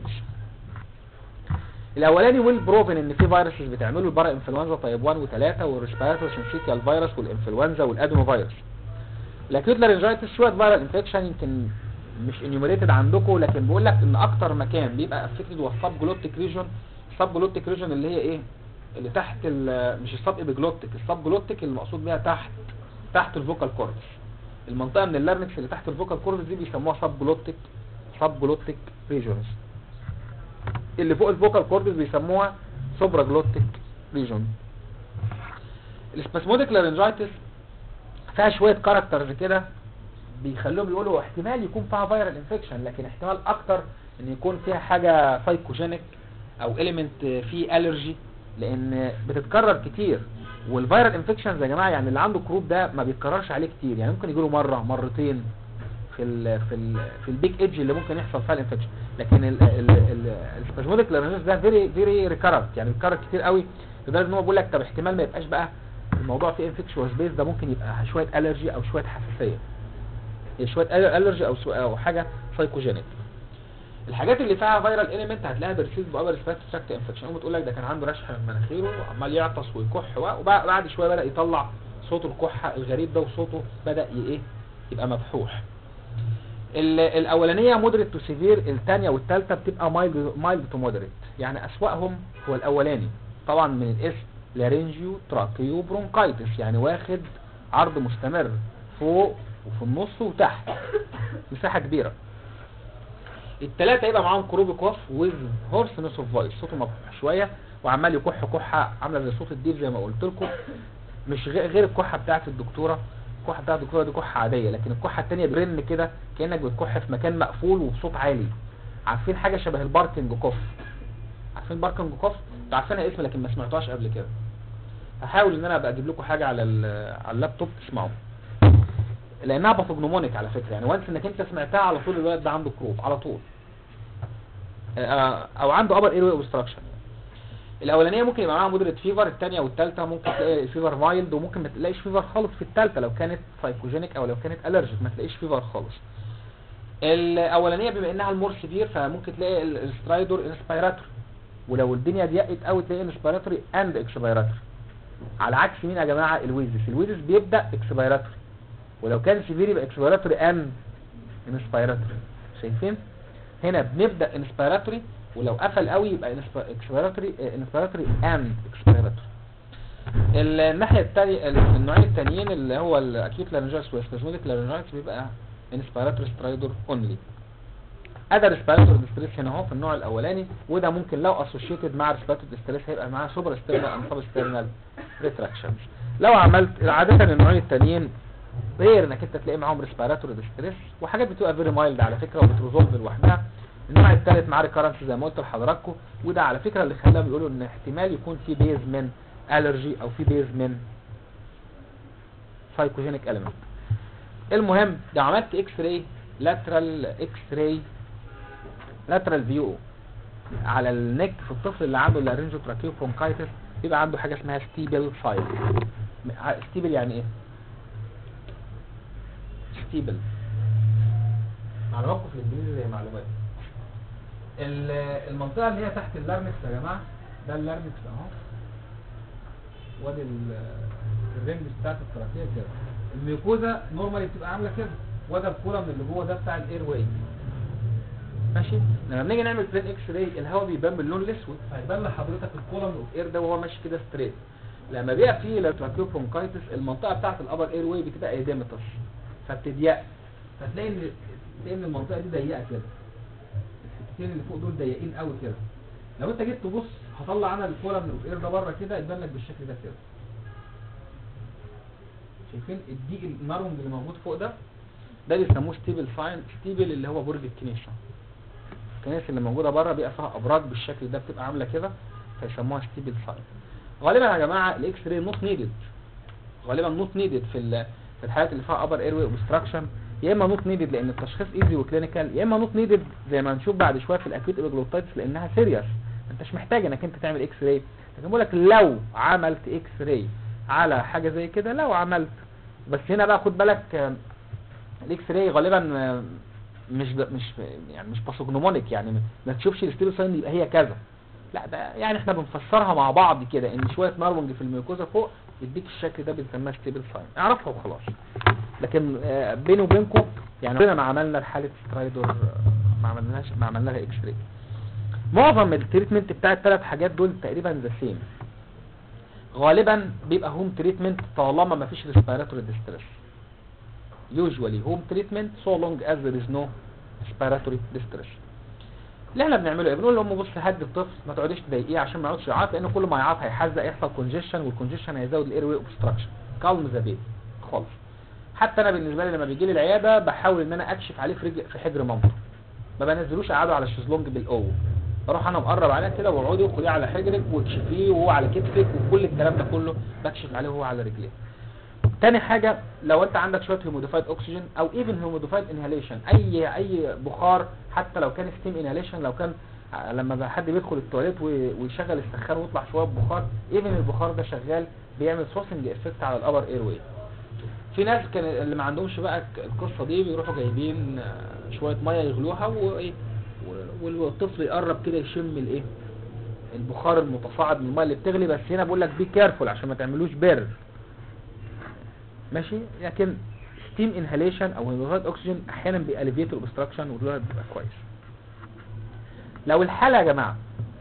الاولاني ويل بروفن ان في فيروسز بتعمله البارا انفلونزا تايب واحد و3 والريسبيراتوري سينسيتيال فيروس والانفلونزا والادينو فيروس. الاكيوت لارنجايتس شويه فيرال انفكشن يمكن مش انيوميريتد عندكم، لكن بقول لك ان اكتر مكان بيبقى افكتد هو السب جلوتيك ريجون. السب جلوتيك ريجون اللي هي ايه؟ اللي تحت مش السب ايبيجلوتيك، السب جلوتيك اللي مقصود بيها تحت تحت الفوكال كوردس. المنطقه من اللارنكس اللي تحت الفوكال كوردس دي بيسموها سب جلوتيك سب جلوتيك ريجونز. اللي فوق الفوكال كوردس بيسموها سوبرا جلوتيك ريجون. السباسموديك لارنجايتس فيها شويه كاركترز كده بيخلوهم يقولوا احتمال يكون فيها فيرال انفكشن، لكن احتمال اكتر ان يكون فيها حاجه سايكوجينيك او اليمنت فيه الرجي، لان بتتكرر كتير. والفيرال انفكشنز يا جماعه يعني اللي عنده كروب ده ما بيتكررش عليه كتير، يعني ممكن يجيله مره مرتين في ال في ال في البيج ايدج اللي ممكن يحصل فيها الانفكشن. لكن السباسموديك لارنجايتس ده فيري فيري ريكارنت، يعني بيتكرر كتير قوي لدرجه ان هو بيقول لك طب احتمال ما يبقاش بقى الموضوع فيه انفكشوس بيس، ده ممكن يبقى شويه الرجي او شويه حساسيه، شويه الرجي او او حاجه سايكوجينيك. الحاجات اللي فيها فيرال اليمنت هتلاقيها برسيز بابر ريسبيراتوري تراكت انفكشن. بتقول لك ده كان عنده رشح من مناخيره وعمال يعطس ويكح، وبعد شويه بدا يطلع صوت الكحه الغريب ده وصوته بدا ايه يبقى مبحوح. الاولانيه مودريت تو سيفير، الثانيه والثالثه بتبقى مايلد مايلد تو مودريت. يعني اسوأهم هو الاولاني طبعا من الاسم لارنجيو تراكيو برونكايتس، يعني واخد عرض مستمر فوق وفي النص وتحت مساحه كبيره. الثلاثه يبقى معاهم كروبي كوف ويز هورسنس اوف فويس، صوته مبحوح شويه وعمال يكح كحه عامله زي صوت الديب زي ما قلت لكم، مش غير الكحه بتاعه الدكتوره. الكحه بتاعه الدكتوره دي كحه عاديه، لكن الكحه الثانيه برن كده كانك بتكح في مكان مقفول وبصوت عالي. عارفين حاجه شبه الباركنج كوف؟ عارفين باركنج كوف؟ انتوا عارفينها اسم لكن ما سمعتوهاش قبل كده. هحاول ان انا ابقى اجيب لكم حاجه على على اللابتوب تسمعوها، لانها باثوجنومونيك على فكره. يعني وانس انك انت سمعتها على طول الولد ده عنده كروب على طول، او عنده ابر ايروي اوبستراكشن. الاولانيه ممكن يبقى معاها مودريت فيفر، الثانيه والثالثه ممكن تلاقي فيفر مايلد، وممكن ما تلاقيش فيفر خالص في الثالثه لو كانت سايكوجينيك او لو كانت الرجيك ما تلاقيش فيفر خالص. الاولانيه بما انها المور سيفير فممكن تلاقي السترايدور انسبيراتوري، ولو الدنيا ضيقت قوي تلاقي انسبيراتوري اند اكسبيراتوري. على عكس مين يا جماعه؟ الويزس. الويزس بيبدا اكسبيراتوري، ولو كان سيفير يبقى اكسبيراتوري اند انسبيراتوري. شايفين هنا بنبدا انسبيراتوري، ولو قفل قوي يبقى اكسبيراتوري انسبيراتوري اند اكسبيراتوري. الناحيه الثانيه النوعين الثانيين اللي هو الاكيوت لارنجايتس والسباسموديك لارنجايتس بيبقى انسبيراتوري سترايدور اونلي. ادى ريسبيراتوري ديستريس هنا اهو في النوع الاولاني، وده ممكن لو اسوشيتد مع ريسبيراتوري ديستريس هيبقى معاه سوبر ستيرنال اند سب ستيرنال ريتراكشنز. لو عملت عاده النوعين الثانيين غير انك انت تلاقي معاهم ريسبيراتوري ديستريس، وحاجات بتبقى فيري مايلد على فكره وبتريزولف لوحدها. النوع الثالث معاه ريكارنس زي ما قلت لحضراتكم، وده على فكره اللي خلاهم يقولوا ان احتمال يكون في بيز من الرجي او في بيز من سايكوجينيك اليمنت. المهم لو عملت اكس راي لاترال اكس راي لاترال فيو على النك في الطفل اللي عنده لارنجو تراكيو برونكايتس يبقى عنده حاجه اسمها ستيبل سايت. ستيبل يعني ايه؟ ستيبل معلوماتكم في الانجليزي زي معلومات. المنطقه اللي هي تحت اللارنكس يا جماعه، ده اللارنكس اهو، وادي الرينج بتاعت التراكيه كده. الميوكوزا نورمالي بتبقى عامله كده، وده الكولم اللي جوه ده بتاع الاير واي. ماشي، لما بنيجي نعمل بلين اكس راي الهواء بيبان باللون الاسود، فيبان لحضرتك الكولم اوف اير ده وهو ماشي كده ستريت. لما بيبقى فيه لاتراكيو برونكايتس المنطقه بتاعت الابر اير واي بتبقى ايديمتس فبتضيق، فتلاقي ان تلاقي ان المنطقه دي ضيقه كده، الحتتين اللي فوق دول ضيقين قوي كده. لو انت جيت تبص هطلع انا الكولم اوف اير ده بره كده يبان لك بالشكل ده كده. شايفين الضيق النارونج اللي موجود فوق ده؟ ده بيسموه ستيبل ساين. ستيبل اللي هو برج الكنيسه. الكنائس اللي موجوده بره بيبقى فيها ابراج بالشكل ده بتبقى عامله كده، فيسموها ستيبل ساين. غالبا يا جماعه الاكس راي نوت نيدد، غالبا نوت نيدد في في الحالات اللي فيها ابر اير واي اوبستراكشن، يا اما نوت نيدد لان التشخيص ايزي وكلينيكال، يا اما نوت نيدد زي ما هنشوف بعد شويه في الاكيوت ايبيجلوتايتس لانها سيريس، ما انتش محتاج انك انت تعمل اكس راي. لكن بقول لك لو عملت اكس راي على حاجه زي كده، لو عملت، بس هنا بقى خد بالك الاكس راي غالبا مش مش يعني مش باثوجنومونيك، يعني ما تشوفش الستيبل ساين يبقى هي كذا، لا ده يعني احنا بنفسرها مع بعض كده ان شويه نارونج في الميوكوزا فوق يديك الشكل ده، بنسميها ستيبل ساين، اعرفها وخلاص. لكن بيني وبينكم يعني عمرنا ما عملنا حاله سترايدور، ما عملناش ما عملنا لها اكس راي. معظم التريتمنت بتاع الثلاث حاجات دول تقريبا ذا سيم، غالبا بيبقى هوم تريتمنت طالما ما فيش ريسبيراتوري ديستريس. usually home treatment so long as there is no respiratory distress. اللي احنا بنعمله ايه؟ بنقول لهم بص هدي الطفل، ما تقعديش تضايقيه عشان ما يقعدش يعيط، لان كل ما يعيط هيحزق يحصل كونجيشن، والكونجيشن هيزود الاير واي اوبستراكشن. كالم ذا بيبي خالص. حتى انا بالنسبه لي لما بيجي لي العياده بحاول ان انا اكشف عليه في رجل في حجر مامته، ما بنزلوش اقعده على الشезлونج بالاو، بروح انا مقرب عليه كده واقعدي خديه على حجرك وتشفيه وهو على كتفك وكل الكلام ده كله بكشف عليه وهو على رجليه. تاني حاجة لو انت عندك شوية هيموديفايد اوكسجين او ايفن هيموديفايد انهاليشن، اي اي بخار حتى لو كان ستيم انهاليشن، لو كان لما حد بيدخل التواليت ويشغل السخان ويطلع شوية بخار، ايفن البخار ده شغال بيعمل سوسنج افكت على الابر اير واي. في ناس كان اللي ما عندهمش بقى القصة دي بيروحوا جايبين شوية مية يغلوها وايه والطفل يقرب كده يشم الايه البخار المتصاعد من المية اللي بتغلي. بس هنا بقول لك بي كيرفول عشان ما تعملوش بيرد، ماشي. لكن ستيم انهاليشن او هيموديفايد اوكسجين احيانا بياليفيت الاوبستراكشن وده بيبقى كويس. لو الحاله يا جماعه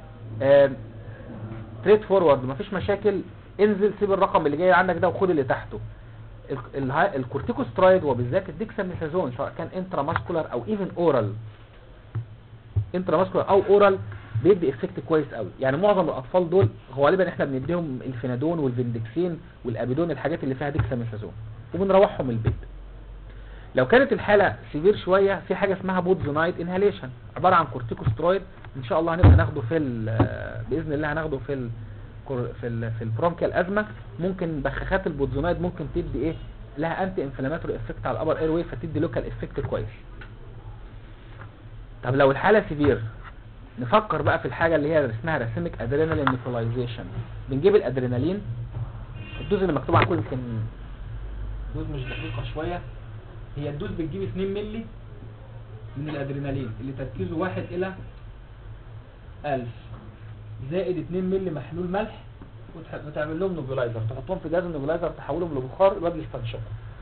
ستريت فورورد مفيش مشاكل، انزل سيب الرقم اللي جاي عندك ده وخد اللي تحته. الكورتيكوسترايد وبالذات الديكساميثازون سواء كان انترا ماسكولار او ايفن اورال، انترا ماسكولار او اورال بيدي افكت كويس قوي. يعني معظم الاطفال دول غالبا احنا بنديهم الفينادون والفيندكسين والابيدون، الحاجات اللي فيها ديكساميثازون، وبنروحهم البيت. لو كانت الحاله سيفير شويه في حاجه اسمها بودزونايد انهاليشن، عباره عن كورتيكوسترويد، ان شاء الله هنبقى ناخده في باذن الله هناخده في ال في ال في البرونكيال ازمه. ممكن بخاخات البودزونايد ممكن تدي ايه لها انتي انفلاماتوري افكت على الابر اير واي، فتدي لوكال افكت كويس. طب لو الحاله سيفير نفكر بقى في الحاجه اللي هي اسمها راسيميك ادرينالين نيكولايزيشن. بنجيب الادرينالين، الدوز اللي مكتوب على كل يمكن دوز مش دقيقه شويه، هي الدوز بتجيب اتنين مللي من الادرينالين اللي تركيزه واحد الى ألف زائد اتنين مللي محلول ملح، وتعمل لهم نوبلايزر، تحطهم في جهاز النوبلايزر تحولهم لبخار الواد يستنشقه.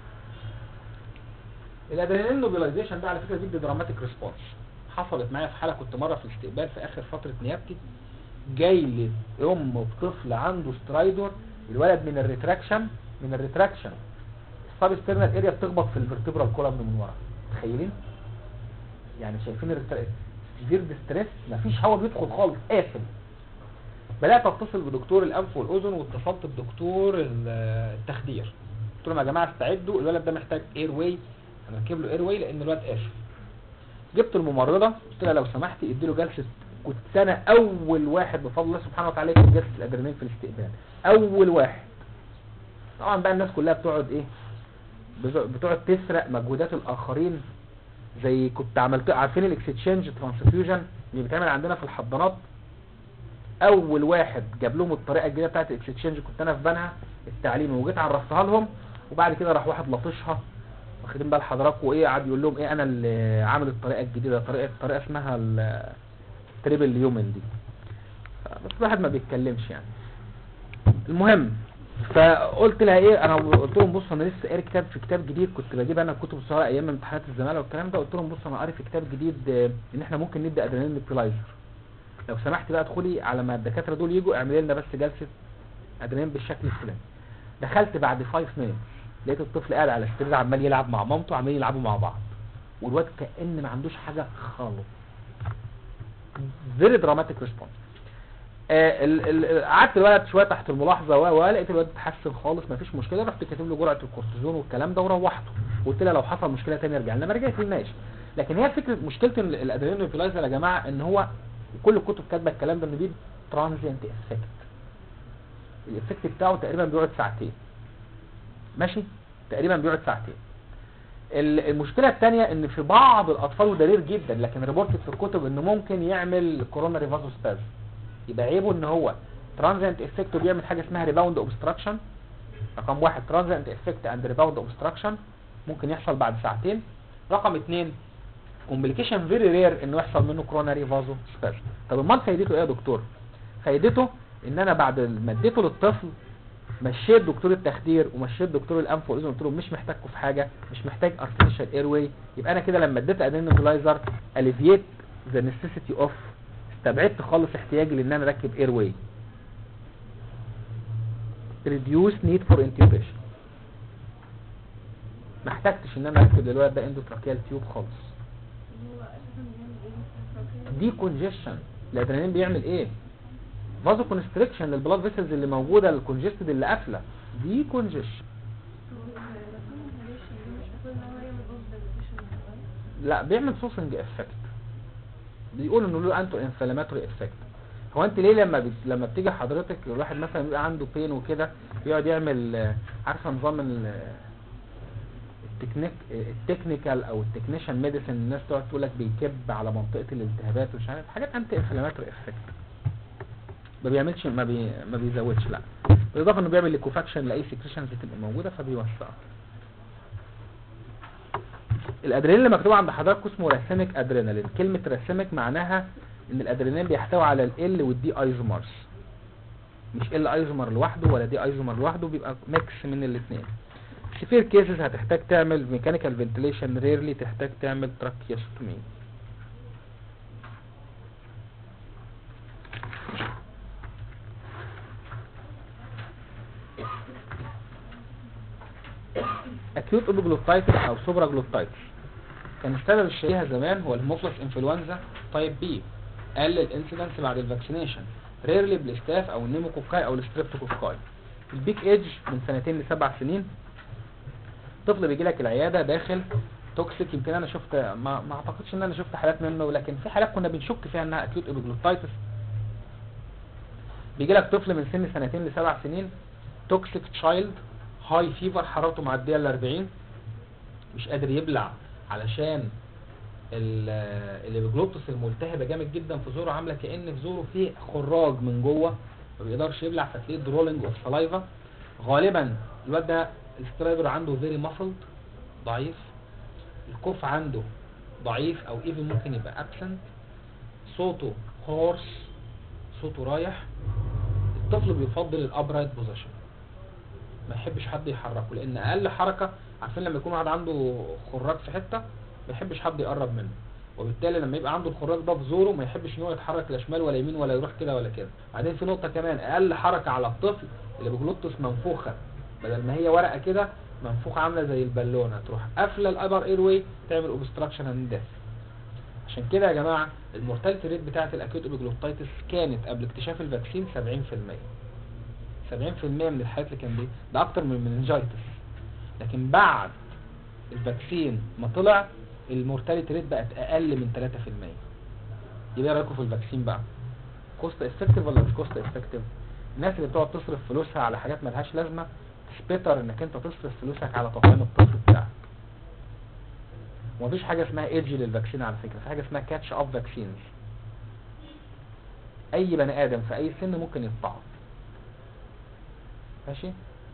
الادرينالين نوبلايزيشن ده على فكره بيدي دراماتيك ريسبونس. حصلت معايا في حاله كنت مره في الاستقبال في اخر فتره نيابتي، جاي لي ام وطفل عنده سترايدور، الولد من الريتراكشن من الريتراكشن السب ستيرنال اريا بتخبط في الفرتبرال كولم من ورا. متخيلين؟ يعني شايفين السيفير ديستريس، مفيش هواء بيدخل خالص، قافل. بدات اتصل بدكتور الانف والاذن واتصلت بدكتور التخدير، قلت لهم يا جماعه استعدوا الولد ده محتاج اير واي، هنركب له اير واي لان الولد قافل. جبت الممرضه قلت لها لو سمحتي ادي له جلسه، كنت انا اول واحد بفضل الله سبحانه وتعالى في جلسه الادرينالين في الاستقبال، اول واحد. طبعا بقى الناس كلها بتقعد ايه بتقعد تسرق مجهودات الاخرين، زي كنت عملت عارفين الاكستشينج ترانسفيوجن اللي بيتعمل عندنا في الحضانات، اول واحد جاب لهم الطريقه الجديده بتاعت الاكستشينج كنت انا في بنها التعليمي، وجيت عرفتها لهم، وبعد كده راح واحد لطشها، واخدين بال حضراتكم ايه، قعد يقول لهم ايه انا اللي عامل الطريقه الجديده، طريقه طريقه اسمها التريبل هيومن دي، بس الواحد ما بيتكلمش يعني. المهم فقلت لها ايه، انا قلت لهم بص انا لسه قاري كتاب في كتاب جديد، كنت بجيب انا الكتب الصغيره ايام امتحانات الزماله والكلام ده، قلت لهم بص انا قاري في كتاب جديد ان احنا ممكن ندي ادرينالين نيكولايزر، لو سمحتي بقى ادخلي على ما الدكاتره دول يجوا اعملي لنا بس جلسه ادرينالين بالشكل الفلاني. دخلت بعد خمس مينتس لقيت الطفل قاعد على السرير عمال يلعب مع مامته، عمالين يلعبوا مع بعض، والواد كأن ما عندوش حاجه خالص. فيري دراماتيك ريسبونس. قعدت الولد شويه تحت الملاحظه ولقيت الولد اتحسن خالص، مفيش مشكله، رحت كاتب له جرعه الكورتيزون والكلام ده وروحته، وقلت لها لو حصل مشكله ثانيه ارجع لنا، ما رجعتلناش. لكن هي فكره مشكله الادرينالين نيكولايزر يا جماعه ان هو كل الكتب كاتبه الكلام ده، انه بيدي ترانزيانت افكت، الافكت بتاعه تقريبا بيقعد ساعتين، ماشي، تقريبا بيقعد ساعتين. المشكله الثانيه ان في بعض الاطفال، وده رير جدا لكن ريبورتد في الكتب، انه ممكن يعمل كوروناري فازوسبازم. يبقى عيبه ان هو ترانزيانت افكت وبيعمل حاجه اسمها ريباوند اوبستراكشن. رقم واحد ترانزيانت افكت اند ريباوند اوبستراكشن ممكن يحصل بعد ساعتين. رقم اثنين كومبليكيشن فيري رير انه يحصل منه كوروناري فازوسبازم. طب امال فايدته ايه يا دكتور؟ فايدته ان انا بعد ما اديته للطفل مشيت دكتور التخدير ومشيت دكتور الانف والاذن، قلت له مش محتاجكم في حاجه، مش محتاج ارتفيشال اير واي. يبقى انا كده لما اديت ادريناليزر اليفيت ذا نيسيسيتي اوف، استبعدت خالص احتياجي لان انا اركب اير واي. ريديوس نيد فور انتيوبيشن، ما احتاجتش ان انا اركب للولد ده اندوتراكيال تيوب خالص. دي كونجيشن. الادرينالين بيعمل ايه؟ فازو كونستريكشن للبلاد فيسلز اللي موجوده الكونجستد اللي قافله، دي كونجيشن. لا بيعمل سوسنج افكت، بيقول انه له انتو انفلاماتوري افكت. هو انت ليه لما بت... لما بتيجي حضرتك الواحد مثلا يبقى عنده بين وكده بيقعد يعمل عارفه نظام التكنيك التكنيكال او التكنيشن ميديسن، الناس تقعد تقول لك بيكب على منطقه الالتهابات ومش عارف حاجات انتي انفلاماتوري افكت، ما بيعملش ما, بي... ما بيزودش، لا بالاضافه انه بيعمل ليكوفاكشن لاي سكريشنز بتبقى موجوده فبيوسعها. الادرينالين اللي مكتوب عند حضرتك اسمه راسيميك ادرينالين. كلمه راسيميك معناها ان الادرينالين بيحتوي على ال والدي ايزومرز، مش ال ايزومر لوحده ولا دي ايزومر لوحده، بيبقى ميكس من الاثنين. سيفير كيسز هتحتاج تعمل ميكانيكال فنتيليشن، ريرلي تحتاج تعمل تراكيوستومي. اكيوت اوبجلوتايتس او سوبرا جلوتايتس كان السبب الشائع زمان هو الموكلس انفلونزا تايب بي، قل الانسيدنس بعد الفاكسينيشن، ريرلي بالستاف او النيموكوكاي او الستريبتوكوكاي. البيك ايدج من سنتين لسبع سنين. طفل بيجي لك العياده داخل توكسيك، يمكن انا شفت ما, ما اعتقدش ان انا شفت حالات منه، لكن في حالات كنا بنشك فيها انها اكيوت اوبجلوتايتس. بيجي لك طفل من سن سنتين لسبع سنين توكسيك تشايلد، هاي فيفر، حرارته معديه ل أربعين، مش قادر يبلع علشان الابيجلوتس الملتهبه جامد جدا في زوره، عامله كأن في زوره فيه خراج من جوه ما بيقدرش يبلع، فتلاقيه درولينج اوف سلايفا. غالبا الواد ده السترايدر عنده فيري مافلد، ضعيف، الكوف عنده ضعيف او ايفن ممكن يبقى ابسنت، صوته هورس، صوته رايح. الطفل بيفضل الابرايت بوزيشن، ما يحبش حد يحركه، لان اقل حركه عارفين لما يكون واحد عنده خراج في حته ما يحبش حد يقرب منه، وبالتالي لما يبقى عنده الخراج ده في زوره ما يحبش ان هو يتحرك لا شمال ولا يمين ولا يروح كده ولا كده. بعدين في نقطه كمان، اقل حركه على الطفل اللي بجلوتس منفوخه، بدل ما هي ورقه كده منفوخه عامله زي البالونه، تروح قافله الابر اير واي تعمل اوبستراكشن اند ديث. عشان كده يا جماعه المورتاليتي ريت بتاعه الاكيوت اوبجلوتايتس كانت قبل اكتشاف الفاكسين سبعين في المية. سبعين في المية من الحالات اللي كان دي ده اكتر من المننجايتس، لكن بعد الفاكسين ما طلع المورتاليتي ريت بقت اقل من ثلاثة في المية. يبقى ايه رايكم في الفاكسين بقى؟ كوست افكتيف ولا مش كوست افكتيف؟ الناس اللي بتقعد تصرف فلوسها على حاجات مالهاش لازمه تسبيتر انك انت تصرف فلوسك على تطعيم الطفل بتاعك. ومفيش حاجه اسمها ايدج للفاكسين على فكره، في حاجه اسمها كاتش اب فاكسينز. اي بني ادم في اي سن ممكن يتطعم. ماشي؟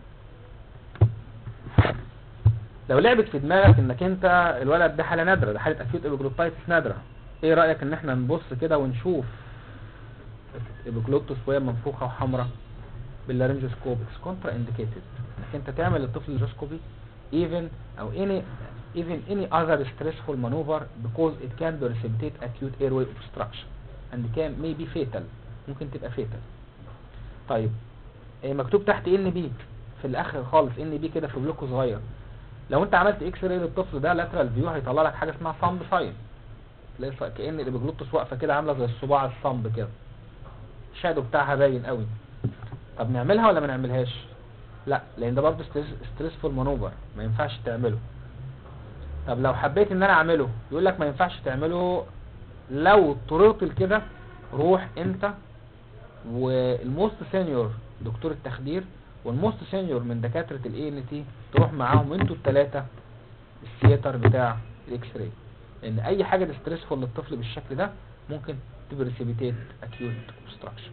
لو لعبت في دماغك انك انت الولد ده حاله نادره، ده حاله اكيوت ايبيجلوتايتس نادره، ايه رايك ان احنا نبص كده ونشوف ايبيجلوتس وهي منفوخه وحمراء باللارنجوسكوب؟ اتس كونترا انديكيتد انك انت تعمل للطفل لارنجوسكوبي even او any even any other stressful maneuver because it can precipitate acute airway obstruction and can may be fatal، ممكن تبقى fatal. طيب إيه مكتوب تحت ان بي في الاخر خالص، ان بي كده في بلوك صغير. لو انت عملت اكس راي للطفل ده لاترال فيو هيطلع لك حاجه اسمها صمب ساين، تلاقي كأن الابيجلوتس واقفه كده عامله زي الصباع الصمب كده، الشادو بتاعها باين قوي. طب نعملها ولا ما نعملهاش؟ لا، لان ده برضه ستريسفول مانوفر ما ينفعش تعمله. طب لو حبيت ان انا اعمله يقول لك ما ينفعش تعمله، لو اضطررت لكده روح انت والموست سينيور دكتور التخدير والموست سينيور من دكاتره الاي ان تي، تروح معاهم انتوا الثلاثه الثياتر بتاع الاكس راي، لان اي حاجه ديستريسفول للطفل بالشكل ده ممكن تبريسيبيتيت اكيوت اوبستراكشن.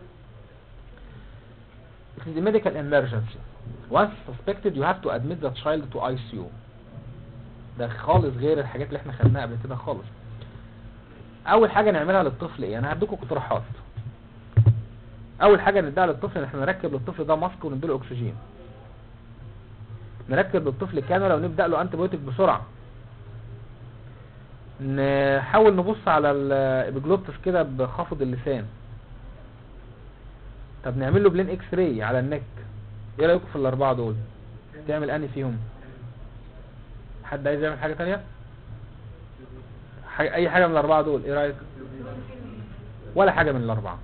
It is a medical emergency. Once suspected you have to admit the child to I C U. ده خالص غير الحاجات اللي احنا خدناها قبل كده خالص. اول حاجه نعملها للطفل ايه؟ انا هديكم اقتراحات. اول حاجه نديها للطفل ان احنا نركب للطفل ده ماسك ونديله اكسجين. نركب للطفل كانولا ونبدا له انتي بايوتيك بسرعه. نحاول نبص على الابيجلوتس كده بخفض اللسان. طب نعمل له بلين اكس راي على النك. ايه رايكم في الاربعه دول؟ تعمل انهي فيهم؟ حد عايز يعمل حاجه ثانيه؟ اي حاجه من الاربعه دول، ايه رايك؟ ولا حاجه من الاربعه.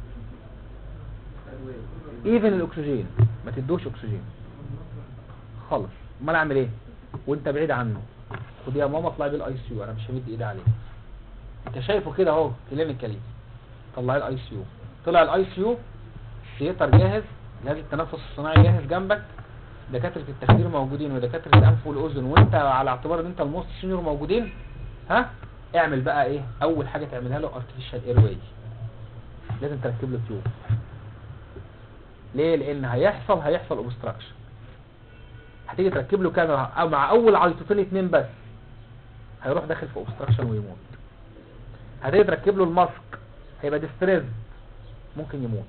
ايفن الاكسجين ما تدوش اكسجين خالص. امال اعمل ايه وانت بعيد عنه؟ خد يا ماما اطلعي بالاي سي يو، انا مش همد ايدي عليه. انت شايفه كده اهو كلينيكالي. طلعي الاي سي يو. طلع الاي سي يو، الثياتر جاهز، جهاز التنفس الصناعي جاهز جنبك، دكاتره التخدير موجودين ودكاتره الانف والاذن، وانت على اعتبار ان انت الموست سينيور موجودين. ها اعمل بقى ايه؟ اول حاجه تعملها له ارتفيشال اير واي. لازم تركب له تيوب. ليه؟ لان هيحصل هيحصل اوبستراكشن. هتيجي تركب له كاميرا او مع اول عيطتين اتنين بس هيروح داخل في اوبستراكشن ويموت. هتيجي تركب له الماسك هيبقى ديستريس، ممكن يموت.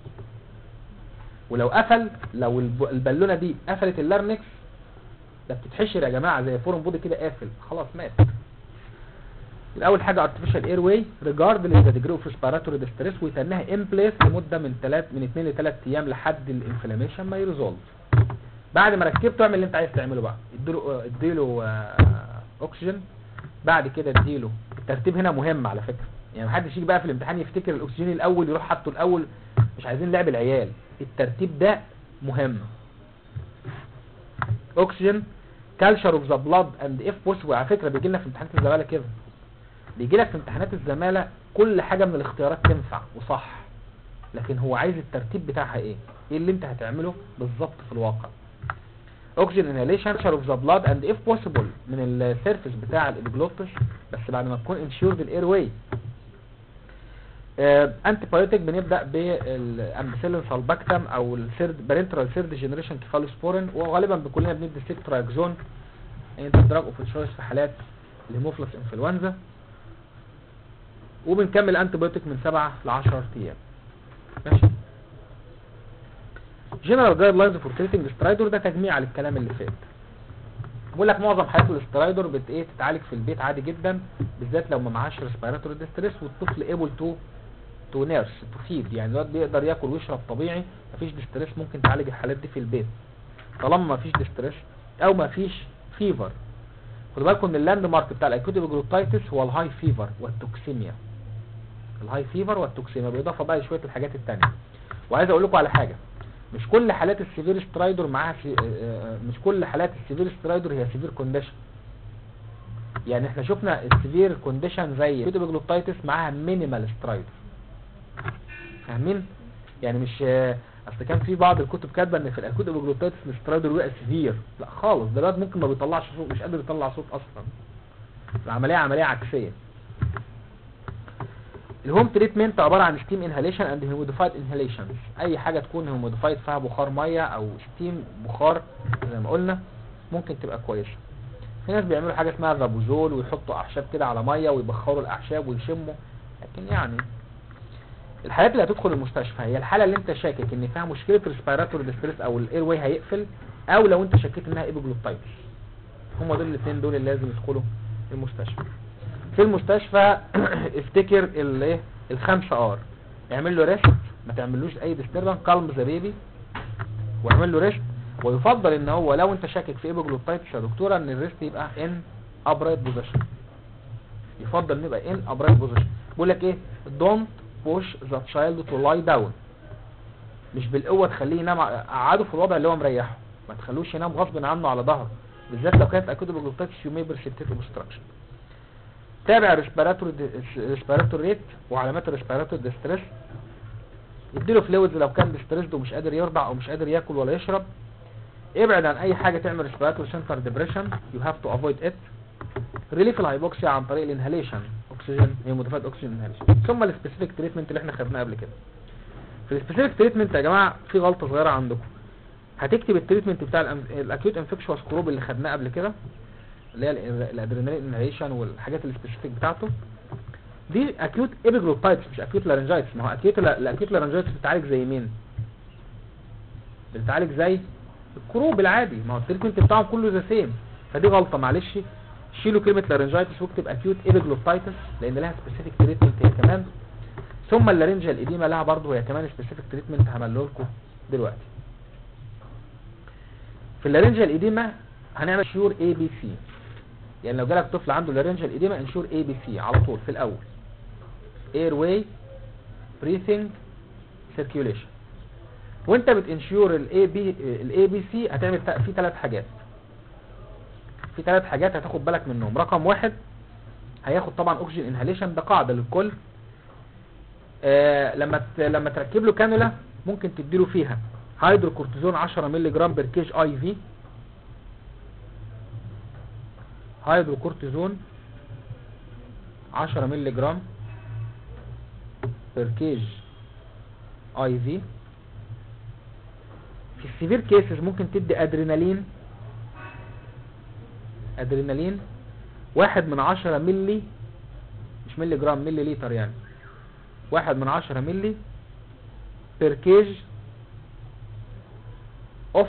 ولو قفل، لو البالونه دي قفلت اللارنكس ده بتتحشر يا جماعه زي فورم بودي كده قافل، خلاص مات. الاول حاجه ارتفيشال اير واي ريجاردلس ذا ديجري اوف ريسبيراتوري ديستريس، ويتنها ان بليس لمده من ثلاث من اتنين ل تلات ايام لحد الانفلاميشن ما يريزولف. بعد ما ركبته اعمل اللي انت عايز تعمله بقى. اديله اديله اكسجين. بعد كده اديله، الترتيب هنا مهم على فكره، يعني محدش يجي بقى في الامتحان يفتكر الاكسجين الاول يروح حاطه الاول. مش عايزين لعب العيال، الترتيب ده مهم. اكسجين، كالشر اوف ذا بلاد اند اف بوسيبل. على فكره بيجي لنا في امتحانات الزماله كده، بيجي لك في امتحانات الزماله كل حاجه من الاختيارات تنفع وصح، لكن هو عايز الترتيب بتاعها ايه، ايه اللي انت هتعمله بالظبط في الواقع. اوكسجين انهاليشن، كالشر اوف ذا بلاد اند اف بوسيبل من السيرفيس بتاع الابيجلوتس، بس بعد ما تكون انشورد الاير واي. انتي بايوتيك بنبدا بالامبسيلين سالباكتام او الثيرد بارنترال ثيرد جنريشن كيفالوسبورين، وغالبا بكلنا بندي سيكتراكزون انت دراج اوف تشويس في حالات الهيموفيلس انفلونزا. وبنكمل انتي بايوتيك من سبعة ل عشرة ايام. ماشي. جنرال جايد لاينز فور تريتنج سترايدور، ده تجميع على الكلام اللي فات. بقول لك معظم حالات الاسترايدور بت ايه تتعالج في البيت عادي جدا، بالذات لو ما معاش ريسبيراتوري ديستريس والطفل ايبل تو تو نيرس تو فيد، يعني الواد بيقدر ياكل ويشرب طبيعي، مفيش ديستريس، ممكن تعالج الحالات دي في البيت طالما مفيش ديستريس او مفيش فيفر. خدوا بالكم ان اللاند مارك بتاع الاكيوت ابيجلوتايتس هو الهاي فيفر والتوكسيميا. الهاي فيفر والتوكسيميا بالاضافه بقى لشويه الحاجات الثانيه. وعايز اقول لكم على حاجه، مش كل حالات السيفير سترايدور معاها سي... مش كل حالات السيفير سترايدور هي سيفير كونديشن. يعني احنا شفنا السيفير كونديشن زي الاكيوت ابيجلوتايتس معاها مينيمال سترايدور. فاهمين؟ يعني مش اصل كان في بعض الكتب كاتبه ان في الاكيوت ابيجلوتايتس السترايدور وقع سيفير، لا خالص، ده الواد ممكن ما بيطلعش صوت، مش قادر يطلع صوت اصلا. العمليه عمليه عكسيه. الهوم تريتمنت عباره عن ستيم انهاليشن اند هيوميديفايد انهاليشن، اي حاجه تكون هيوميديفايد فيها بخار ميه او ستيم بخار زي ما قلنا ممكن تبقى كويسه. في ناس بيعملوا حاجه اسمها ذابوزول ويحطوا اعشاب كده على ميه ويبخروا الاعشاب ويشموا، لكن يعني الحالات اللي هتدخل المستشفى هي الحاله اللي انت شاكك ان فيها مشكله ريسبيراتوري ديستريس او الاير واي هيقفل، او لو انت شكيت انها ايبيجلوتايتس. هم دول الاثنين دول اللي لازم يدخلوا المستشفى. في المستشفى افتكر الايه الخمسه ار، اعمل له ريست، ما تعملوش اي ديستربنس، كالم ذا بيبي واعمل له ريست. ويفضل ان هو لو انت شاكك في ايبيجلوتايتس يا دكتوره ان الريست يبقى ان ابرايت بوزيشن، يفضل ان يبقى ان ابرايت بوزيشن. بقول لك ايه، دونت بوش ذا تشايلد تو لاي داون، مش بالقوه تخليه ينام، قعده في الوضع اللي هو مريحه، ما تخلوش ينام غصب عنه على ظهره، بالذات لو كانت اكيد ايبيجلوتايتس يو مي برسبتيف اوبستراكشن. تابع الريسبيراتوري ريسبيراتوري ريت وعلامات الريسبيراتوري ديستريس. اديله فلويدز لو كان ديستريسد ومش قادر يرضع او مش قادر ياكل ولا يشرب. ابعد عن اي حاجه تعمل ريسبيراتوري سنتر ديبريشن، يو هاف تو افويد ات. ريليف الهايبوكسيا عن طريق الانهاليشن، اكسجين، هي مضادات اكسجين انهاليشن. ثم السبيسيفيك تريتمنت اللي احنا خدناه قبل كده. في السبيسيفيك تريتمنت يا جماعه في غلطه صغيره عندكم، هتكتب التريتمنت بتاع الاكيوت انفكشوس كروب اللي خدناه قبل كده، اللي هي الادرينالين انهاليشن والحاجات السبيسيفيك بتاعته دي اكيوت ايبيجلوتايتس مش اكيوت لارنجايتس. ما هو اكيوت الاكيوت لارنجايتس بتتعالج زي مين؟ بتتعالج زي الكروب العادي، ما هو التريتمنت بتاعهم كله ذا سيم. فدي غلطه معلش، شيلوا كلمه لارنجايتس واكتب اكيوت ايبيجلوتايتس لان لها سبيسيفيك تريتمنت هي كمان. ثم اللارنجال ايديما لها برضه هي كمان سبيسيفيك تريتمنت هعمله لكم دلوقتي. في اللارنجال ايديما هنعمل شيور اي بي سي، يعني لو جالك طفل عنده لارنجال ايديما انشور اي بي سي على طول في الاول، اير واي بريثنج سيركيوليشن. وانت بتنشور الاي بي الاي بي سي هتعمل في ثلاث حاجات، في ثلاث حاجات هتاخد بالك منهم. رقم واحد هياخد طبعا اكسجين انهاليشن، ده قاعده للكل. آه لما لما تركب له كانولا ممكن تديله فيها هيدروكورتيزون عشرة مللي جرام بير كيج اي في، هيدروكورتيزون عشرة مللي جرام بير كيج اي في. في السيفير كيسز ممكن تدي ادرينالين، ادرينالين واحد من عشرة ملي، مش ملي جرام، ملي لتر يعني، واحد من عشرة ملي بير كيج اوف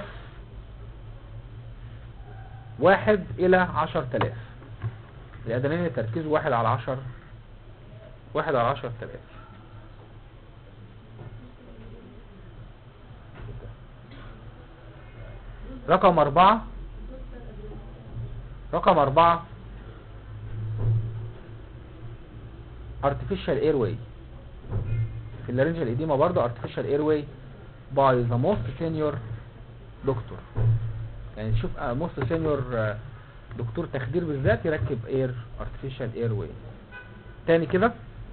واحد الى عشر تلاف. الادرينالين تركيزه واحد على عشر، واحد على عشر تلاف. رقم اربعة، رقم اربعة artificial airway. في اللارنجال ايديما برضه artificial airway by the most senior doctor، يعني شوف most senior دكتور تخدير بالذات يركب air artificial airway. تاني كده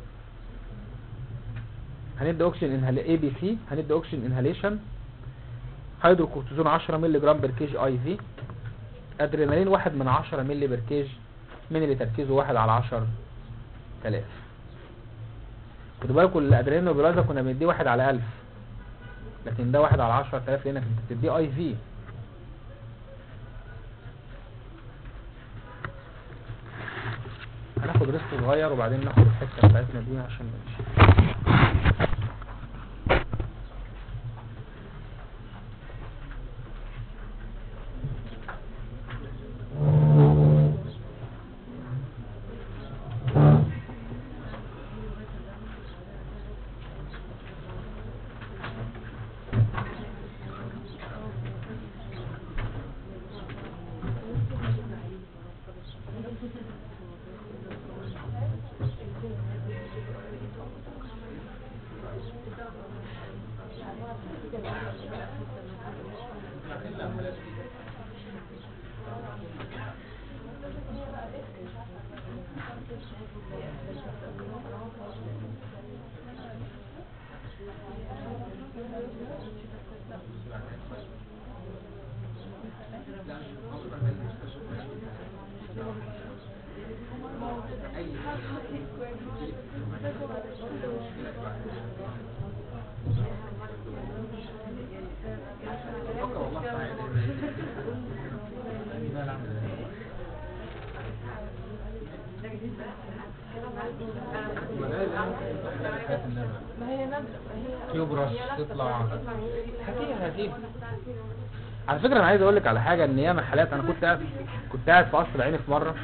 هندي اوكسجين انهال اي بي سي، هندي اوكسجين انهاليشن، هيدروكورتيزون عشرة مللي جرام بير كيج اي في، ادرينالين واحد من عشرة مللي بير كيج من اللي تركيزه واحد على عشر تلاف. خدوا بالكم الادرينالين والبلازا كنا بنديه واحد على الف، لكن ده واحد على عشر تلاف لانك انت بتديه اي في. هناخد ريست صغير وبعدين ناخد الحته بتاعتنا دي عشان نمشي. يبرش تطلع هاتيه هاتيه. على فكرة انا عايز اقولك على حاجة، ان ياما حالات، انا كنت قاعد كنت قاعد في قصر عيني في مرة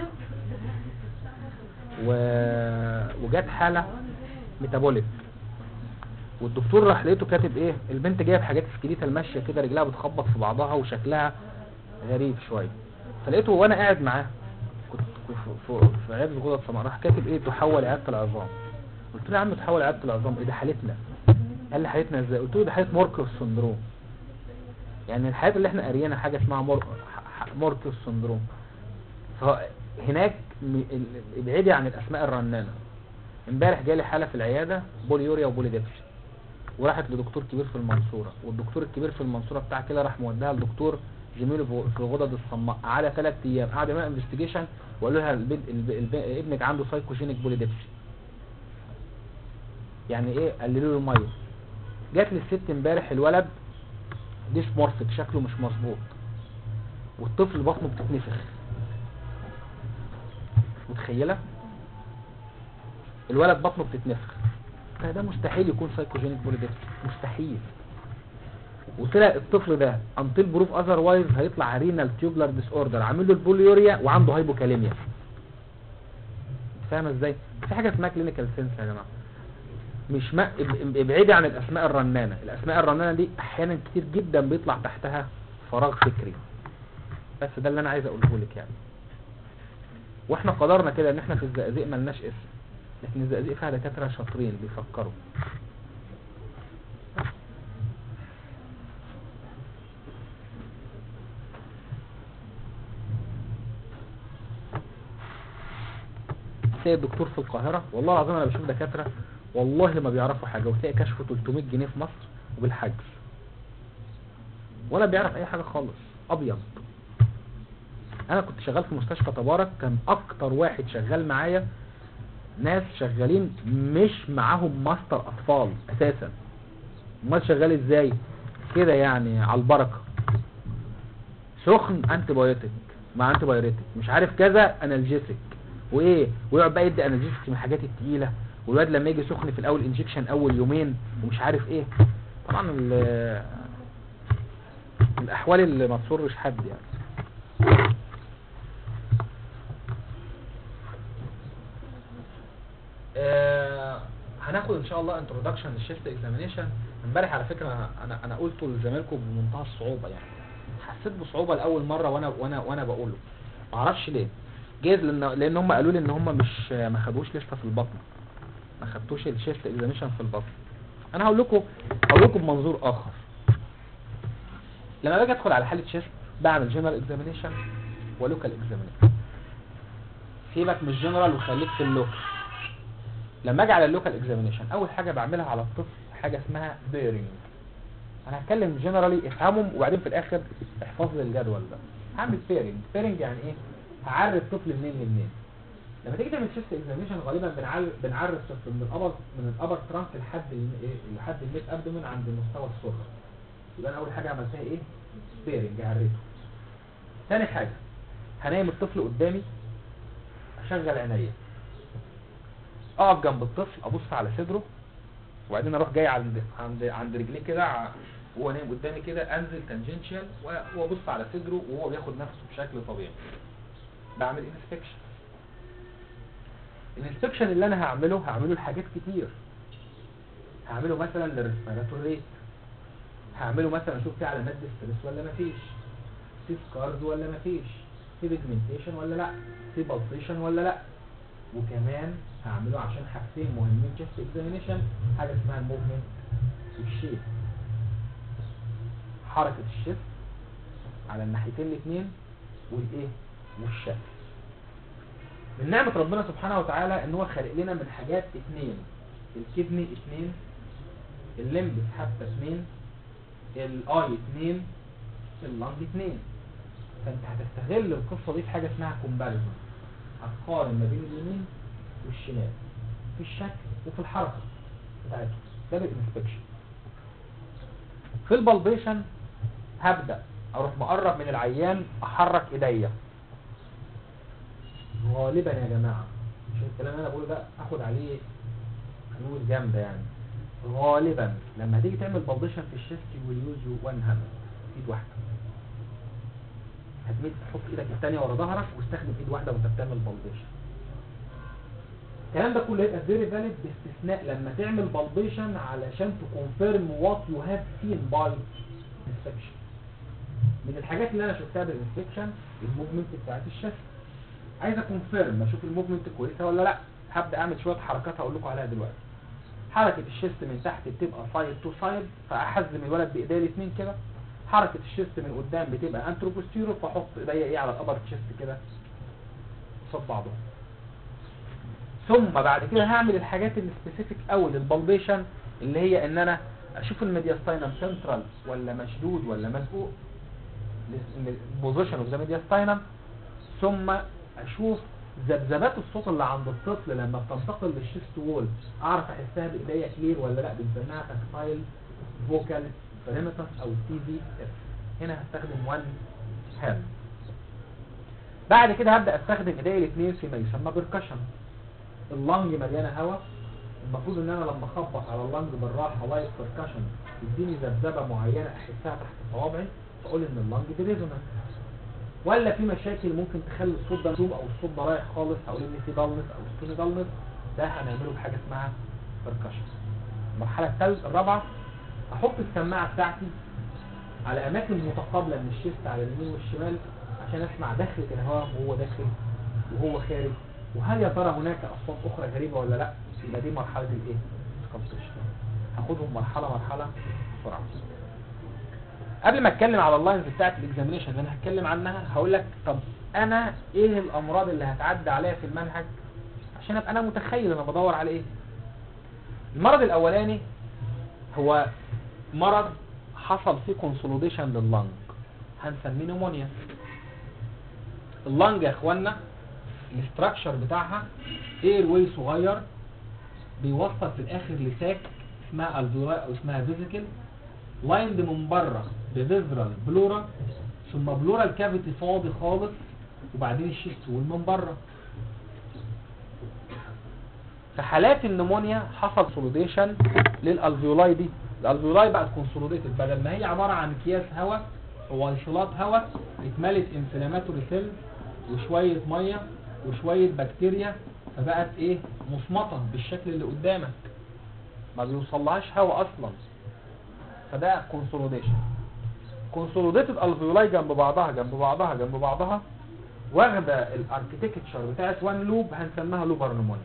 و... وجات حالة ميتابوليك، والدكتور راح لقيته كاتب ايه، البنت جايه بحاجات سكيليتال ماشيه كده، رجلها بتخبط في بعضها وشكلها غريب شويه. فلقيته وانا قاعد معاه كنت في في عياده الغدد الصماء، راح كاتب ايه، تحول عياده العظام. قلت له يا عم تحول عياده العظام ايه، ده حالتنا. قال لي حالتنا ازاي؟ قلت له ده حاله موركوس سندروم، يعني الحالات اللي احنا قاريينها حاجه اسمها مور... موركوس سندروم. فهناك ابعدي عن الاسماء الرنانه. امبارح جالي حاله في العياده بوليوريا وبوليديبسي، وراحت لدكتور كبير في المنصوره، والدكتور الكبير في المنصوره بتاع كده راح موديها لدكتور زميله في في الغدد الصماء، قعد ثلاث ايام قعد يعمل انفستيجيشن وقال لها البنت الب- الب- ابنك عنده سايكوجينيك بوليدبسي. يعني ايه؟ قللوا له الميه. جات لي الست امبارح الولد ديسمورفيك شكله مش مظبوط، والطفل بطنه بتتنفخ. متخيله؟ الولد بطنه بتتنفخ، فده مستحيل يكون سايكوجينيك بوليدبسي، مستحيل. وطلع الطفل ده انتل بروف اذروايز هيطلع رينال تيوبلر ديس اوردر، عامل له البوليوريا وعنده هايبوكاليميا. فاهمه ازاي؟ في حاجه اسمها كلينيكال سنس يا جماعه، مش ما ابعدي عن الاسماء الرنانه. الاسماء الرنانه دي احيانا كتير جدا بيطلع تحتها فراغ فكري، بس ده اللي انا عايز اقوله لك يعني. واحنا قدرنا كده ان احنا في الزقازيق ملناش اسم، لكن الزقازيق فيها دكاتره شاطرين بيفكروا. تلاقي الدكتور في القاهره والله العظيم انا بشوف دكاتره والله ما بيعرفوا حاجه، وتلاقي كشفه ثلاثمية جنيه في مصر وبالحجز، ولا بيعرف اي حاجه خالص، ابيض. انا كنت شغال في مستشفى تبارك، كان اكتر واحد شغال معايا ناس شغالين مش معاهم ماستر اطفال اساسا. امال شغال ازاي كده يعني؟ على البركه، سخن انتي بايوتيك مع انتي بايوريتك، مش عارف كذا انالجيسك وايه، ويقعد بقى يدي انالجيسك من الحاجات التقيله، والواد لما يجي سخن في الاول انجكشن اول يومين ومش عارف ايه. طبعا الاحوال اللي ما تسرش حد يعني. آه هناخد ان شاء الله انترودكشن للشيست اكزامينيشن. امبارح على فكره انا انا قلته لزمايلكم بمنتهى الصعوبه يعني، حسيت بصعوبه لاول مره وانا وانا وانا بقوله، ما اعرفش ليه. جايز لان لان هم قالوا لي ان هم مش ما خدوش لسه في البطن، ما خدتوش الشيست اكزامينيشن في البطن. انا هقول لكم هقول لكم بمنظور اخر. لما باجي ادخل على حاله شيست بعمل جنرال اكزامينيشن ولوكال اكزامينيشن. سيبك من الجنرال وخليك في اللوكال. لما اجي على اللوكال اكزامينيشن اول حاجه بعملها على الطفل حاجه اسمها بيرنج. انا هتكلم جنرالي افهمهم، وبعدين في الاخر احفظ لي الجدول ده. هعمل بيرنج. بيرنج يعني ايه؟ هعرف الطفل منين لمنين. لما تيجي تعمل شيست اكزامينيشن غالبا بنعرف بنعرف الطفل من الابر من الابر ترانك لحد لحد الميد ابدومين عند مستوى السره. يبقى انا اول حاجه عملتها ايه؟ بيرنج، عريته. ثاني حاجه هنايم الطفل قدامي، اشغل عينيا، اقف جنب الطفل ابص على صدره، وبعدين اروح جاي عند عند عند رجليه كده وهو نايم قدامي كده، انزل تانجنشال وابص على صدره وهو بياخد نفسه بشكل طبيعي. بعمل انسبكشن. الانسبكشن اللي انا هعمله هعمله لحاجات كتير. هعمله مثلا للريسبيراتوري ريت، هعمله مثلا اشوف في علامات ديستريس ولا مفيش، في سكارز ولا مفيش، في بيجمنتيشن ولا لا، في بالسيشن ولا لا. وكمان هعمله عشان حاجتين مهمين تشيست اكزامينيشن، حاجه اسمها الموفمنت والشيب، حركه الشيست على الناحيتين الاثنين والايه والشكل. من نعمه ربنا سبحانه وتعالى ان هو خلق لنا من حاجات اثنين، الكدني اثنين، الليمبس حتى اثنين، الاي اثنين، اللنج اثنين. فانت هتستغل القصه دي في حاجه اسمها كومباريزون، هتقارن ما بين اليمين والشمال في الشكل وفي الحركه بتاعتهم. ده بالانسبكشن. في البلبيشن هبدا اروح مقرب من العيان، احرك ايديا غالبا يا جماعه، مش الكلام اللي انا بقوله ده اخد عليه فلوس جامده يعني. غالبا لما تيجي تعمل بلبيشن في الشيست ويوز وان هاند، ايد واحده، هتمد تحط ايدك الثانيه ورا ظهرك واستخدم ايد واحده وانت بتعمل بلبيشن. الكلام ده كله هيبقى فيري فاليد باستثناء لما تعمل بالبيشن علشان تكونفيرم وات يو هاف سين باي انسبكشن. من الحاجات اللي انا شفتها بالانسبكشن الموفمنت بتاعت الشست، عايز اكونفيرم اشوف الموفمنت كويسه ولا لا. هبدا اعمل شويه حركات هقول لكم عليها دلوقتي. حركه الشست من تحت بتبقى سايد تو سايد، فاحزم الولد بايديا الاثنين كده. حركه الشست من قدام بتبقى انترو بوستيرو، فاحط ايديا ايه على الابر تشست كده قصاد بعضهم. ثم بعد كده هعمل الحاجات السبيسيفيك قوي للبلبيشن، اللي هي ان انا اشوف الميدياستاينم سنترال ولا مشدود ولا مزقوق، بوزيشن اوف ذا ميدياستاينم، ثم اشوف ذبذبات الصوت اللي عند الطفل لما بتنتقل للشيست وول، اعرف احسها بايديا كلير ولا لا، بنسميها تاكتايل فوكال فريمتس او تي في اف. هنا هستخدم وان هيرتز. بعد كده هبدا استخدم ايديا الاثنين فيما يسمى بركشن. اللنج مليانه هواء، المفروض ان انا لما اخبط على اللنج بالراحه لايت بركشن يديني ذبذبه معينه احسها تحت صوابعي، فاقول ان اللنج دي ريزونانس. ولا في مشاكل ممكن تخلي الصوت ده مكتوم او الصوت ده رايح خالص، هقول ان في دالنس او سكين دالنس، ده هنعمله بحاجه اسمها بركشن. المرحله الثالثه الرابعه احط السماعه بتاعتي على اماكن متقابله من الشيست على اليمين والشمال عشان اسمع دخلة الهواء وهو داخل وهو خارج، وهل يا ترى هناك اصوات اخرى غريبه ولا لا. يبقى دي مرحله الايه؟ سكالبتيشن. هاخدهم مرحله مرحله بسرعه. قبل ما اتكلم على اللاينز بتاعت الاكزامينشن اللي انا هتكلم عنها، هقول لك طب انا ايه الامراض اللي هتعدي عليها في المنهج عشان ابقى انا متخيل انا بدور على ايه. المرض الاولاني هو مرض حصل فيه كونسوليديشن لللنج، هنسميه نيمونيا. اللنج يا اخوانا الاستراكشر بتاعها اير واي صغير بيوصل في الاخر لساك اسمها الفيولاي او اسمها فيزيكل، لايند من بره بفيزرال بلورا، ثم بلورال كافيتي فاضي خالص، وبعدين الشيست وول من بره. في حالات النمونيا حصل كونسوليديشن للالفيولاي دي، الالفيولاي بقت كونسوليديتد، بدل ما هي عباره عن اكياس هواء وانشلاط هواء اتملت انفلاماتوري سيلز وشويه ميه وشويه بكتيريا، فبقت ايه؟ مصمطه بالشكل اللي قدامك، ما بيوصلهاش هواء اصلا، فده كونسوليديشن. كونسوليديتد الفيولاي جنب بعضها جنب بعضها جنب بعضها واخده الاركتكتشر بتاعت وان لوب، هنسميها لوبر نمونيا.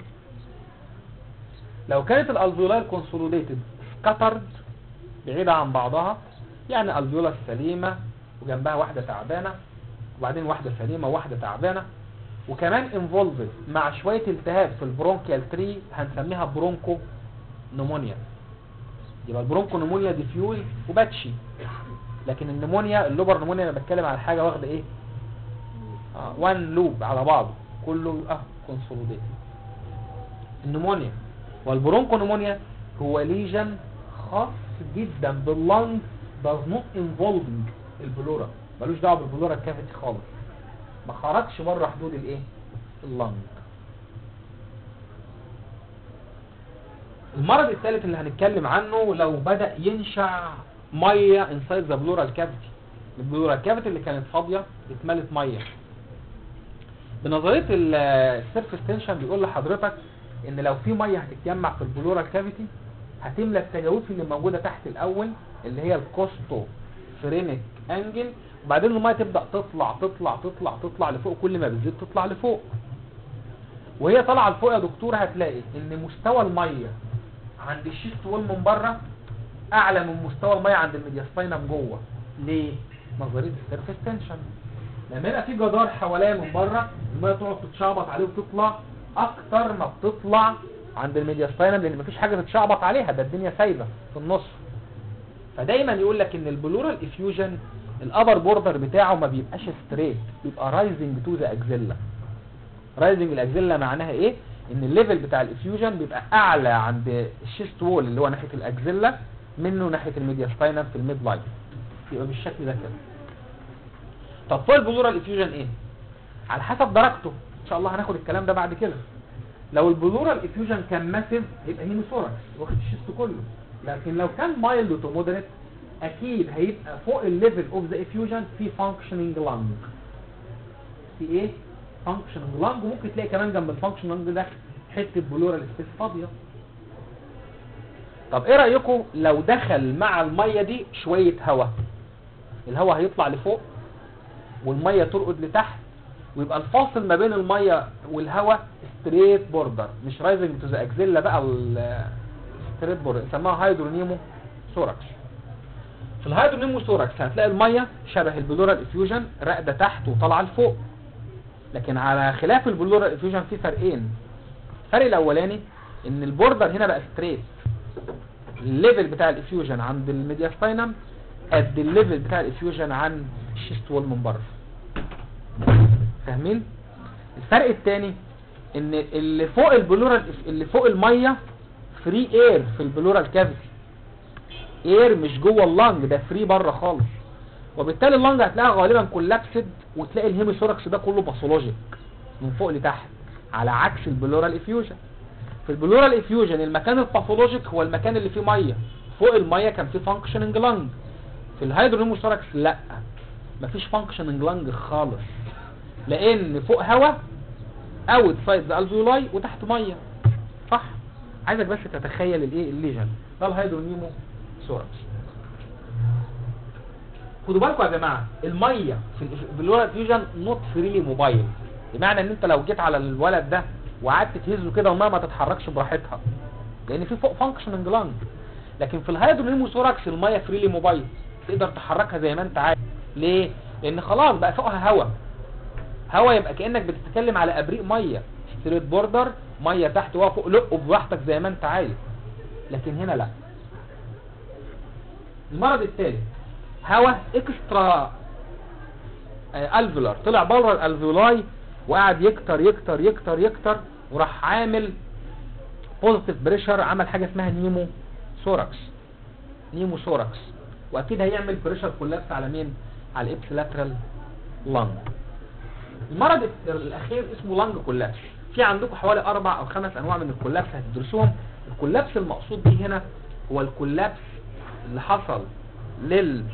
لو كانت الالفيولاي كونسوليديتد سكاترد بعيده عن بعضها، يعني الفيولا سليمه وجنبها واحده تعبانه وبعدين واحده سليمه وواحده تعبانه، وكمان انفولفد مع شويه التهاب في البرونكيال تري، هنسميها برونكو نمونيا. يبقى البرونكو نمونيا ديفيوز وباتشي، لكن النمونيا اللوبر نمونيا انا بتكلم على حاجه واخده ايه؟ اه وان لوب على بعضه كله اه كونسوليديت. النمونيا والبرونكو نمونيا هو ليجن خاص جدا باللنج does not involving البلورا، ملوش دعوه بالبلورا كافيتي خالص، ما خرجش بره حدود الايه؟ اللنج. المرض الثالث اللي هنتكلم عنه لو بدأ ينشع ميه انسايد ذا بلورال كافيتي، البلورال كافيتي اللي كانت فاضيه اتملت ميه. بنظريه السيرفيس تنشن بيقول لحضرتك ان لو في ميه هتتجمع في البلورال كافيتي هتملى التجاويف اللي موجوده تحت الاول اللي هي الكوستو فرينيك انجل، وبعدين الميه تبدا تطلع تطلع تطلع تطلع لفوق، كل ما بتزيد تطلع لفوق. وهي طالعه لفوق يا دكتور هتلاقي ان مستوى الميه عند الشيست وول من بره اعلى من مستوى الميه عند الميدياستاينم جوه. ليه؟ نظريه السيرفيس تنشن. لما يبقى في جدار حواليها من بره الميه تقعد تتشعبط عليه وتطلع اكتر ما بتطلع عند الميدياستاينم، لان مفيش حاجه تتشعبط عليها، ده الدنيا سايبه في النص. فدايما يقول لك ان البلورال افيوجن الابر بوردر بتاعه ما بيبقاش ستريت، بيبقى رايزنج تو ذا اكزيلا. رايزنج الاكزيلا معناها ايه؟ ان الليفل بتاع الافيوجن بيبقى اعلى عند الشيست وول اللي هو ناحيه الاكزيلا منه ناحيه الميدياستاينم في الميد لاين، يبقى بالشكل ده كده. طب فوق البلورال افيوجن ايه؟ على حسب درجته، ان شاء الله هناخد الكلام ده بعد كده. لو البلورال افيوجن كان ماسيف يبقى هيموثوركس واخد الشيست كله، لكن لو كان مايلد تو مودريت اكيد هيبقى فوق الليفل اوف ذا افيوجن في فانكشننج لانج. في ايه؟ فانكشننج لانج، وممكن تلاقي كمان جنب الفانكشننج ده حته بلورال سبيس فاضيه. طب ايه رايكم لو دخل مع الميه دي شويه هواء؟ الهواء هيطلع لفوق والميه ترقد لتحت، ويبقى الفاصل ما بين الميه والهواء ستريت بوردر، مش رايزنج تو ذا اكزيلا بقى، الستريت بوردر نسميها هايدرونيمو ثوركس. في الهايدرونيمو ثوركس هتلاقي الميه شبه البلورال افيوجن راقده تحت وطالعه لفوق، لكن على خلاف البلورال افيوجن في فرقين. الفرق الاولاني ان البوردر هنا بقى ستريت، الليفل بتاع الافيوجن عند الميدياستاينم قد الليفل بتاع الافيوجن عند الشيست وول من بره. فاهمين؟ الفرق الثاني ان اللي فوق البلورال اللي فوق الميه فري اير في البلورال كافيتي، اير مش جوه اللنج، ده فري بره خالص، وبالتالي اللنج هتلاقيها غالبا كولابسد، وتلاقي الهيميثوركس ده كله باثولوجيك من فوق لتحت، على عكس البلورال افيوجن. في البلورال افيوجن المكان الباثولوجيك هو المكان اللي فيه ميه، فوق الميه كان فيه فانكشننج لنج. في الهيدرونيموثوركس لا، مفيش فانكشننج لنج خالص، لان فوق هواء اوت سايد ذا الفيولاي وتحت ميه. صح؟ عايزك بس تتخيل الايه الليجن ده الهيدرونيموثوركس. خدوا بالكم يا جماعه، الميه في البلورال افيوجن نوت فريلي موبايل، بمعنى ان انت لو جيت على الولد ده وقعدت تهزه كده والميه ما تتحركش براحتها، لان في فوق فانكشننج لانج. لكن في الهيدرونيموثوركس الميه فريلي موبايل، تقدر تحركها زي ما انت عايز. ليه؟ لان خلاص بقى فوقها هواء، هواء يبقى كانك بتتكلم على ابريق ميه ستريت بوردر، ميه تحت وهو فوق، لقه براحتك زي ما انت عايز. لكن هنا لا. المرض الثالث هواء اكسترا الفيولار، طلع بره الالفيولاي وقعد يكتر يكتر يكتر يكتر، وراح عامل بوزيتيف بريشر، عمل حاجه اسمها نيمو ثوركس. نيمو ثوركس، واكيد هيعمل بريشر كولابس على مين؟ على الابسلاترال لانج. المرض الاخير اسمه لانج كولابس. في عندكم حوالي اربع او خمس انواع من الكولابس هتدرسوهم. الكولابس المقصود به هنا هو الكولابس اللي حصل لل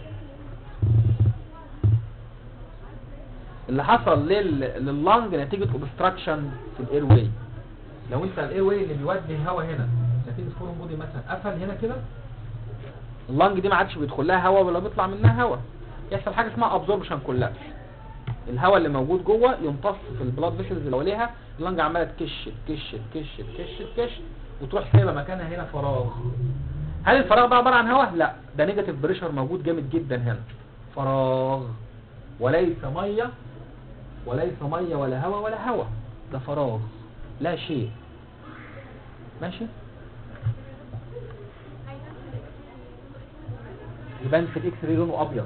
اللي حصل لل لللانج نتيجه اوبستراكشن في الاير واي. لو انت الاير واي اللي بيودي الهواء هنا نتيجه فورم بودي مثلا قفل هنا كده، اللانج دي ما عادش بيدخل لها هواء ولا بيطلع منها هواء، يحصل حاجه اسمها ابزوربشن كولابس. الهواء اللي موجود جوه يمتص في البلاد فيسلز اللي حواليها، اللانج عماله تكش تكش تكش تكش تكش وتروح سايبه مكانها هنا فراغ. هل الفراغ ده عباره عن هواء؟ لا، ده نيجاتيف بريشر موجود جامد جدا هنا، فراغ، وليس ميه وليس ميه ولا هواء ولا هواء، ده فراغ لا شيء. ماشي؟ يبان في الاكس راي لونه ابيض.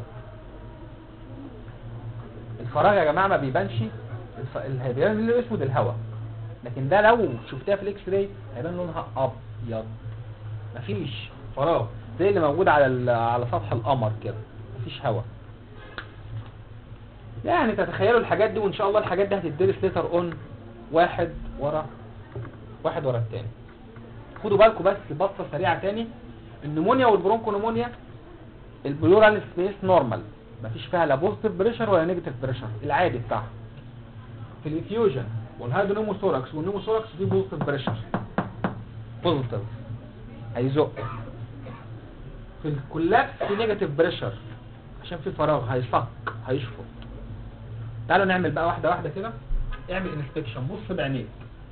الفراغ يا جماعه ما بيبانش، الهيبان اللي اسود الهواء، لكن ده لو شفتها في الاكس راي هيبان لونها ابيض، مفيش فراغ زي اللي موجود على على سطح القمر كده، مفيش هواء. يعني تتخيلوا الحاجات دي، وان شاء الله الحاجات دي هتدرس ليتر اون واحد ورا واحد ورا الثاني. خدوا بالكم بس بصه سريعه تاني، النمونيا والبرونكونمونيا البلورال سبيس نورمال، مفيش فيها لا بوزيتيف بريشر ولا نيجاتيف بريشر، العادي بتاعها. في الافيوجن والهيدرونيموثوركس والنيموثوركس في بوزيتيف بريشر، بوزيتيف هيزق. في الكولابس في نيجاتيف بريشر عشان في فراغ، هيصك هيشفط. تعالوا نعمل بقى واحده واحده كده. اعمل انسبكشن، بص بعينيك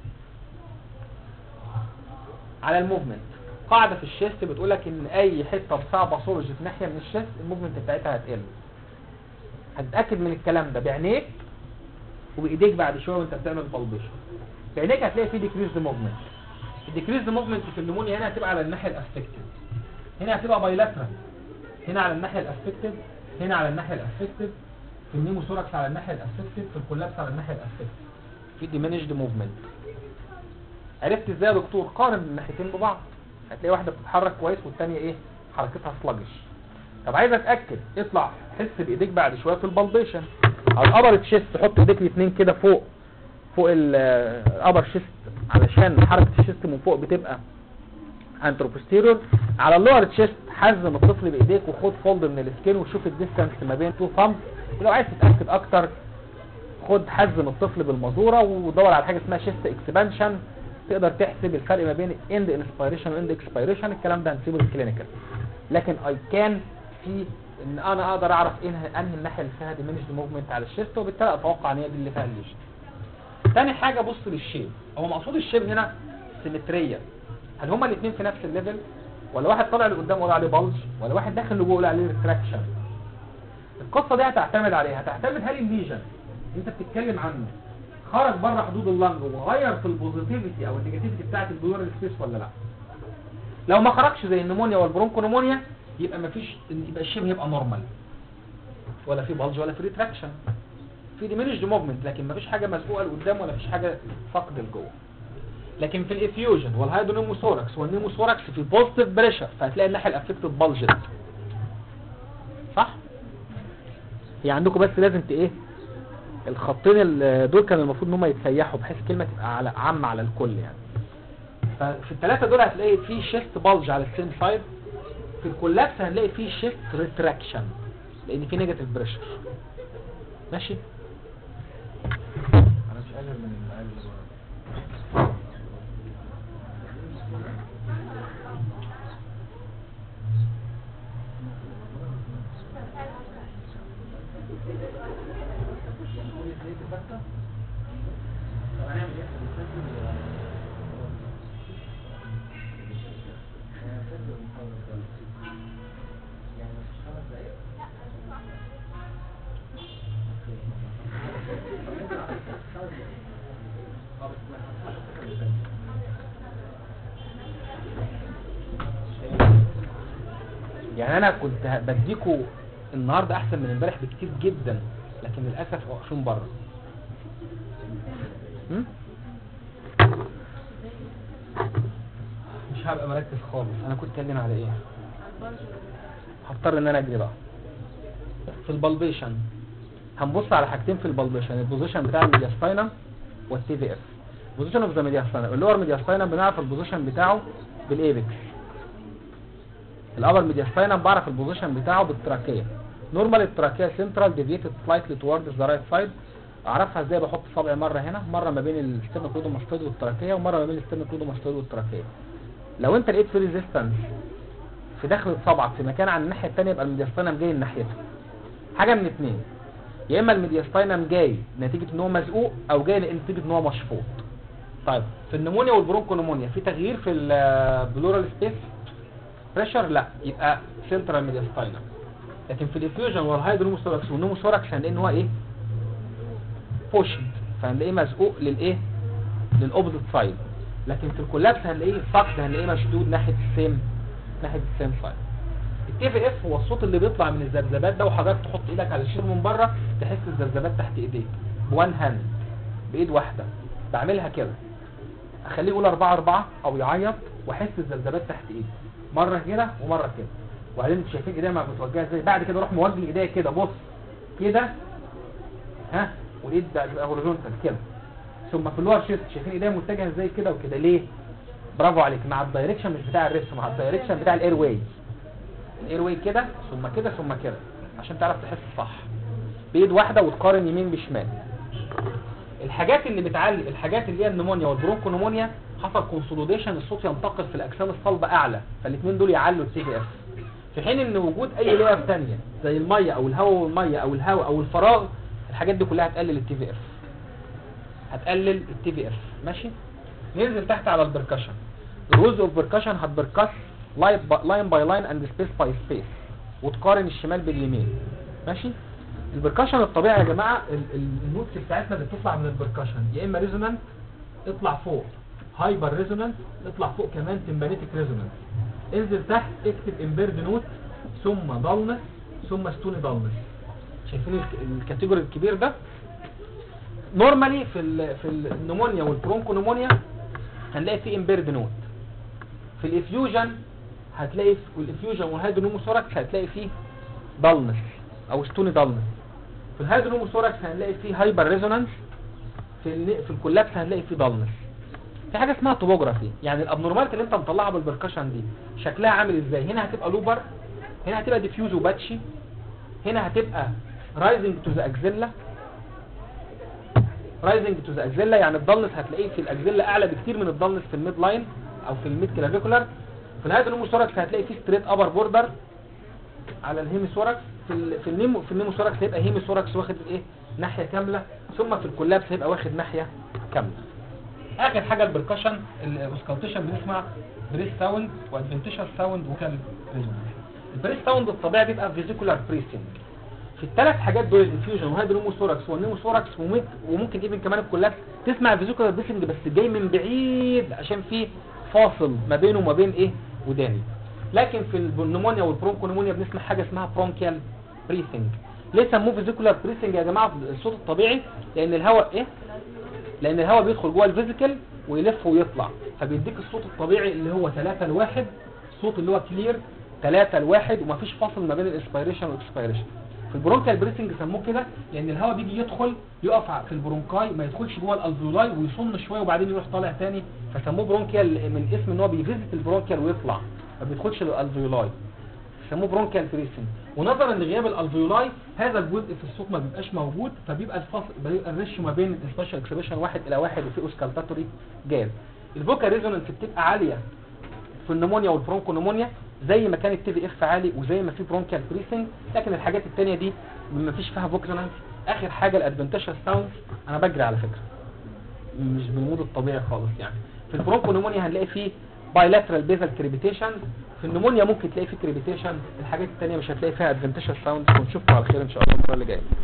على الموفمنت. قاعده في الشيست بتقول لك ان اي حته بتاع باثولوجي في ناحيه من الشيست الموفمنت بتاعتها هتقل. هتتاكد من الكلام ده بعينيك وبايديك بعد شويه وانت بتعمل بالبيشن. بعينيك هتلاقي في ديكريز موفمنت. الديكريز موفمنت في النمونيا هنا هتبقى على الناحيه الافكتيف، هنا هتبقى بايلاترال، هنا على الناحيه الافكتيف، هنا على الناحيه الافكتيف. في النيموثوركس على الناحيه الافكتيف، في الكولابس على الناحيه الافكتيف. في ديمينيشد موفمنت. عرفت ازاي يا دكتور؟ قارن الناحيتين ببعض، هتلاقي واحده بتتحرك كويس والثانيه ايه؟ حركتها سلاجش. طب عايز اتاكد، اطلع حس بايديك بعد شويه في البالبيشن على الابر تشيست، حط ايديك الاثنين كده فوق فوق الابر شيست علشان حركه الشيست من فوق بتبقى انتروبوستيرور. على اللور تشيست حزم الطفل بايديك وخد فولد من السكين وشوف الديستانس ما بين تو ثامب. ولو عايز تتاكد اكتر خد حزم الطفل بالمزوره ودور على حاجه اسمها شيست اكسبانشن، تقدر تحسب الفرق ما بين اند انسبيريشن واند اكسبيريشن. الكلام ده هنسيبه للكلينيكال، لكن اي كان في ان انا اقدر اعرف ايه انهي الناحيه اللي فيها ديمينيشد موفمنت على الشيست، وبالتالي اتوقع ان هي دي اللي فيها الليجن. ثاني حاجه بص للشيب. هو مقصود الشيب هنا سيمتريه، هل هما الاثنين في نفس الليفل، ولا واحد طالع لقدام ولا عليه بلج، ولا واحد داخل لجوه ولا عليه ريتراكشن؟ القصه دي هتعتمد عليها، هتعتمد هل الليجن انت بتتكلم عنه خرج بره حدود اللنج وغير في البوزيتيفيتي او النيجاتيفيتي بتاعه البلورال سبيس ولا لا. لو ما خرجش زي النمونيا والبرونكونمونيا يبقى مفيش، يبقى الشبه يبقى نورمال. ولا في بلج ولا في ريتراكشن، في ديمينيشد موفمنت، لكن مفيش حاجه مسبوقه لقدام ولا فيش حاجه فقد لجوه. لكن في الافيوجن والهايدرونيموثوركس والنيموثوركس في بوزيتيف بريشر، فهتلاقي الناحيه الافكتد بلجت. صح؟ هي عندكم بس لازم ت ايه الخطين دول كان المفروض ان هم يتسيحوا بحيث الكلمه تبقى على عامه على الكل يعني. ففي الثلاثه دول هتلاقي في شيست بلج على السيم سايد، في الكولابس هنلاقي في شيست ريتراكشن لان في نيجاتيف بريشر. ماشي؟ انا مش قادر من المقال يعني انا كنت بديكوا النهارده احسن من امبارح بكتير جدا، لكن للاسف واقفين بره. مش هبقى مركز خالص. انا كنت اتكلم على ايه؟ هضطر ان انا اجري بقى. في البلبيشن هنبص على حاجتين في البلبيشن، البوزيشن بتاع الميدياستاينم والتي في اف. بوزيشن اوف ذا ميدياستاينم، اللور ميدياستاينم بنعرف البوزيشن بتاعه بالايبكس، الابر ميدياستاينم بعرف البوزيشن بتاعه بالتراكيه. نورمال التراكيه سنترال ديفيتد سلايتلي توورد ذا رايت سايد. اعرفها ازاي؟ بحط صبعي مره هنا، مره ما بين الستيرنوكلودوماستويد والتراكيه، ومره ما بين الستيرنوكلودوماستويد والتراكيه. لو انت لقيت في ريزيستنس في داخل صبعك في مكان عن الناحيه الثانيه، يبقى الميدياستاينم جاي ناحيته. حاجه من اثنين، يا اما الميدياستاينم جاي نتيجه ان هو مزقوق، او جاي نتيجه ان هو مشفوط. طيب في النمونيا والبرونكونمونيا في تغيير في البلورال سبيس بريشر؟ لا، يبقى سنترال ميدياستاينم. لكن في الافيوجن والهايدرونيموثوركس والنيموثوركس هنلاقي ان هو ايه؟ بوشد، فهنلاقيه مزقوق للايه؟ للاوبزيت سايد. لكن في الكولابس هنلاقيه فقد، هنلاقيه مشدود ناحيه السيم ناحيه السيم سايد. التي في اف هو الصوت اللي بيطلع من الذبذبات ده، وحضرتك تحط ايدك على الشير من بره تحس الذبذبات تحت ايديك بوان هاند، بايد واحده. بعملها كده، اخليه يقول أربعة أربعة او يعيط واحس الذبذبات تحت ايدي، مره كده ومره كده. وبعدين انتوا شايفين ايديا ما بتوجهها ازاي؟ بعد كده اروح موجه ايديا كده، بص كده، ها، والايد بقى هوريزونتال كده. ثم في اللور شيفت شايفين ايديا متجهه ازاي كده وكده. ليه؟ برافو عليك، مع الدايركشن مش بتاع الريست، مع الدايركشن بتاع الاير واي. الاير واي كده ثم كده ثم كده، عشان تعرف تحس صح بايد واحده وتقارن يمين بشمال. الحاجات اللي بتعلي، الحاجات اللي هي النمونيا والبرونكونمونيا، حصل كونسوليديشن، الصوت ينتقل في الاجسام الصلبه اعلى، فالاثنين دول يعلوا التي في اف. في حين ان وجود اي لاير ثانيه زي الميه او الهواء والميه او الهواء او الفراغ، الحاجات دي كلها هتقلل التي في اف، هتقلل التي في اف. ماشي؟ ننزل تحت على البركشن. الرولز اوف بركشن هتبركش لاين باي لاين اند سبيس باي سبيس، وتقارن الشمال باليمين. ماشي؟ البركشن الطبيعي يا جماعه، النوتس بتاعتنا اللي بتطلع من البركشن يا اما ريزونانت اطلع فوق، هايبر ريزونانت اطلع فوق كمان، تمبانيتك ريزونانت. انزل تحت اكتب امبيرد نوت، ثم ضلنس، ثم ستوني ضلنس. شايفين الكاتيجوري الكبير ده؟ نورمالي في ال في النمونيا والبرونكونمونيا هنلاقي فيه امبيرد نوت. في الافيوجن هتلاقي، في الافيوجن والهايدرونيموثوركس هتلاقي فيه ضلنس او ستوني ضلنس. في الهايدرونيموثوركس هنلاقي فيه هايبر ريزونانس. في في الكولابس هنلاقي فيه ضلنس. في حاجه اسمها توبوجرافي، يعني الابنورماليتي اللي انت مطلعها بالبركشن دي شكلها عامل ازاي؟ هنا هتبقى لوبر، هنا هتبقى ديفيوز وباتشي، هنا هتبقى رايزنج تو ذا اكزيلا. رايزنج تو ذا اكزيلا يعني الضلنس هتلاقيه في الاكزيلا اعلى بكتير من الضلنس في الميد لاين او في الميد كلافيكولار. في الهايدرونيموثوركس هتلاقي فيه ستريت ابر بوردر على الهيميثوركس. في ال في النيمو في النيموثوركس هيبقى هيميثوركس واخد ايه؟ ناحيه كامله. ثم في الكولابس هيبقى واخد ناحيه كامله. اخر حاجه البركشن الاوسكالتيشن بنسمع بريس ساوند وادفنتيشال ساوند وكال ريزونانس. البريس ساوند الطبيعي بيبقى فيزيكولار بريسنج. في الثلاث حاجات دول الانفيوجن وهايدرونيموثوركس والنيموثوركس وممكن ايفن كمان الكولابس تسمع فيزيكولار بريسنج بس جاي من بعيد عشان في فاصل ما بينه وما بين ايه؟ وداني. لكن في النمونيا والبرونكونمونيا بنسمع حاجه اسمها برونكيال بريسنج. ليه سموه فيزيكولار بريسنج يا جماعه الصوت الطبيعي؟ لان الهواء ايه لان الهواء بيدخل جوه الفيزيكال ويلف ويطلع، فبيديك الصوت الطبيعي اللي هو ثلاثة لواحد، الصوت اللي هو كلير ثلاثة لواحد ومفيش فاصل ما بين الانسبيريشن والاكسبيريشن. في البرونكال بريسنج سموه كده لان الهواء بيجي يدخل يقف في البرونكاي ما يدخلش جوه الالفيولاي ويصن شويه وبعدين يروح طالع تاني، فسموه برونكيال من اسم ان هو بيفيزيت البرونكيال ويطلع ما بيدخلش للالفيولاي، سموه برونكيال بريسنج. ونظرا لغياب الالفيولاي هذا الجزء في الصوت ما بيبقاش موجود، فبيبقى الفصل بيبقى الريش ما بين الانسبيريشن والاكسبيريشن واحد الى واحد وفي اوسكالتاتوري جاز. الفوكال ريزونانس بتبقى عاليه في النمونيا والبرونكونمونيا زي ما كان التي في اف عالي وزي ما في برونكيال بريسنج، لكن الحاجات الثانيه دي ما فيش فيها فوكالنس. اخر حاجه الادفنتشال ساوندز، انا بجري على فكره مش بالمود الطبيعي خالص يعني. في البرونكونمونيا هنلاقي فيه بايلاترال بيزال كريبيتيشن، في النمونيا ممكن تلاقي فيه كريبيتيشن، الحاجات الثانيه مش هتلاقي فيها ادفنتشال ساوندز. ونشوفكم على خير ان شاء الله المره اللي جايه.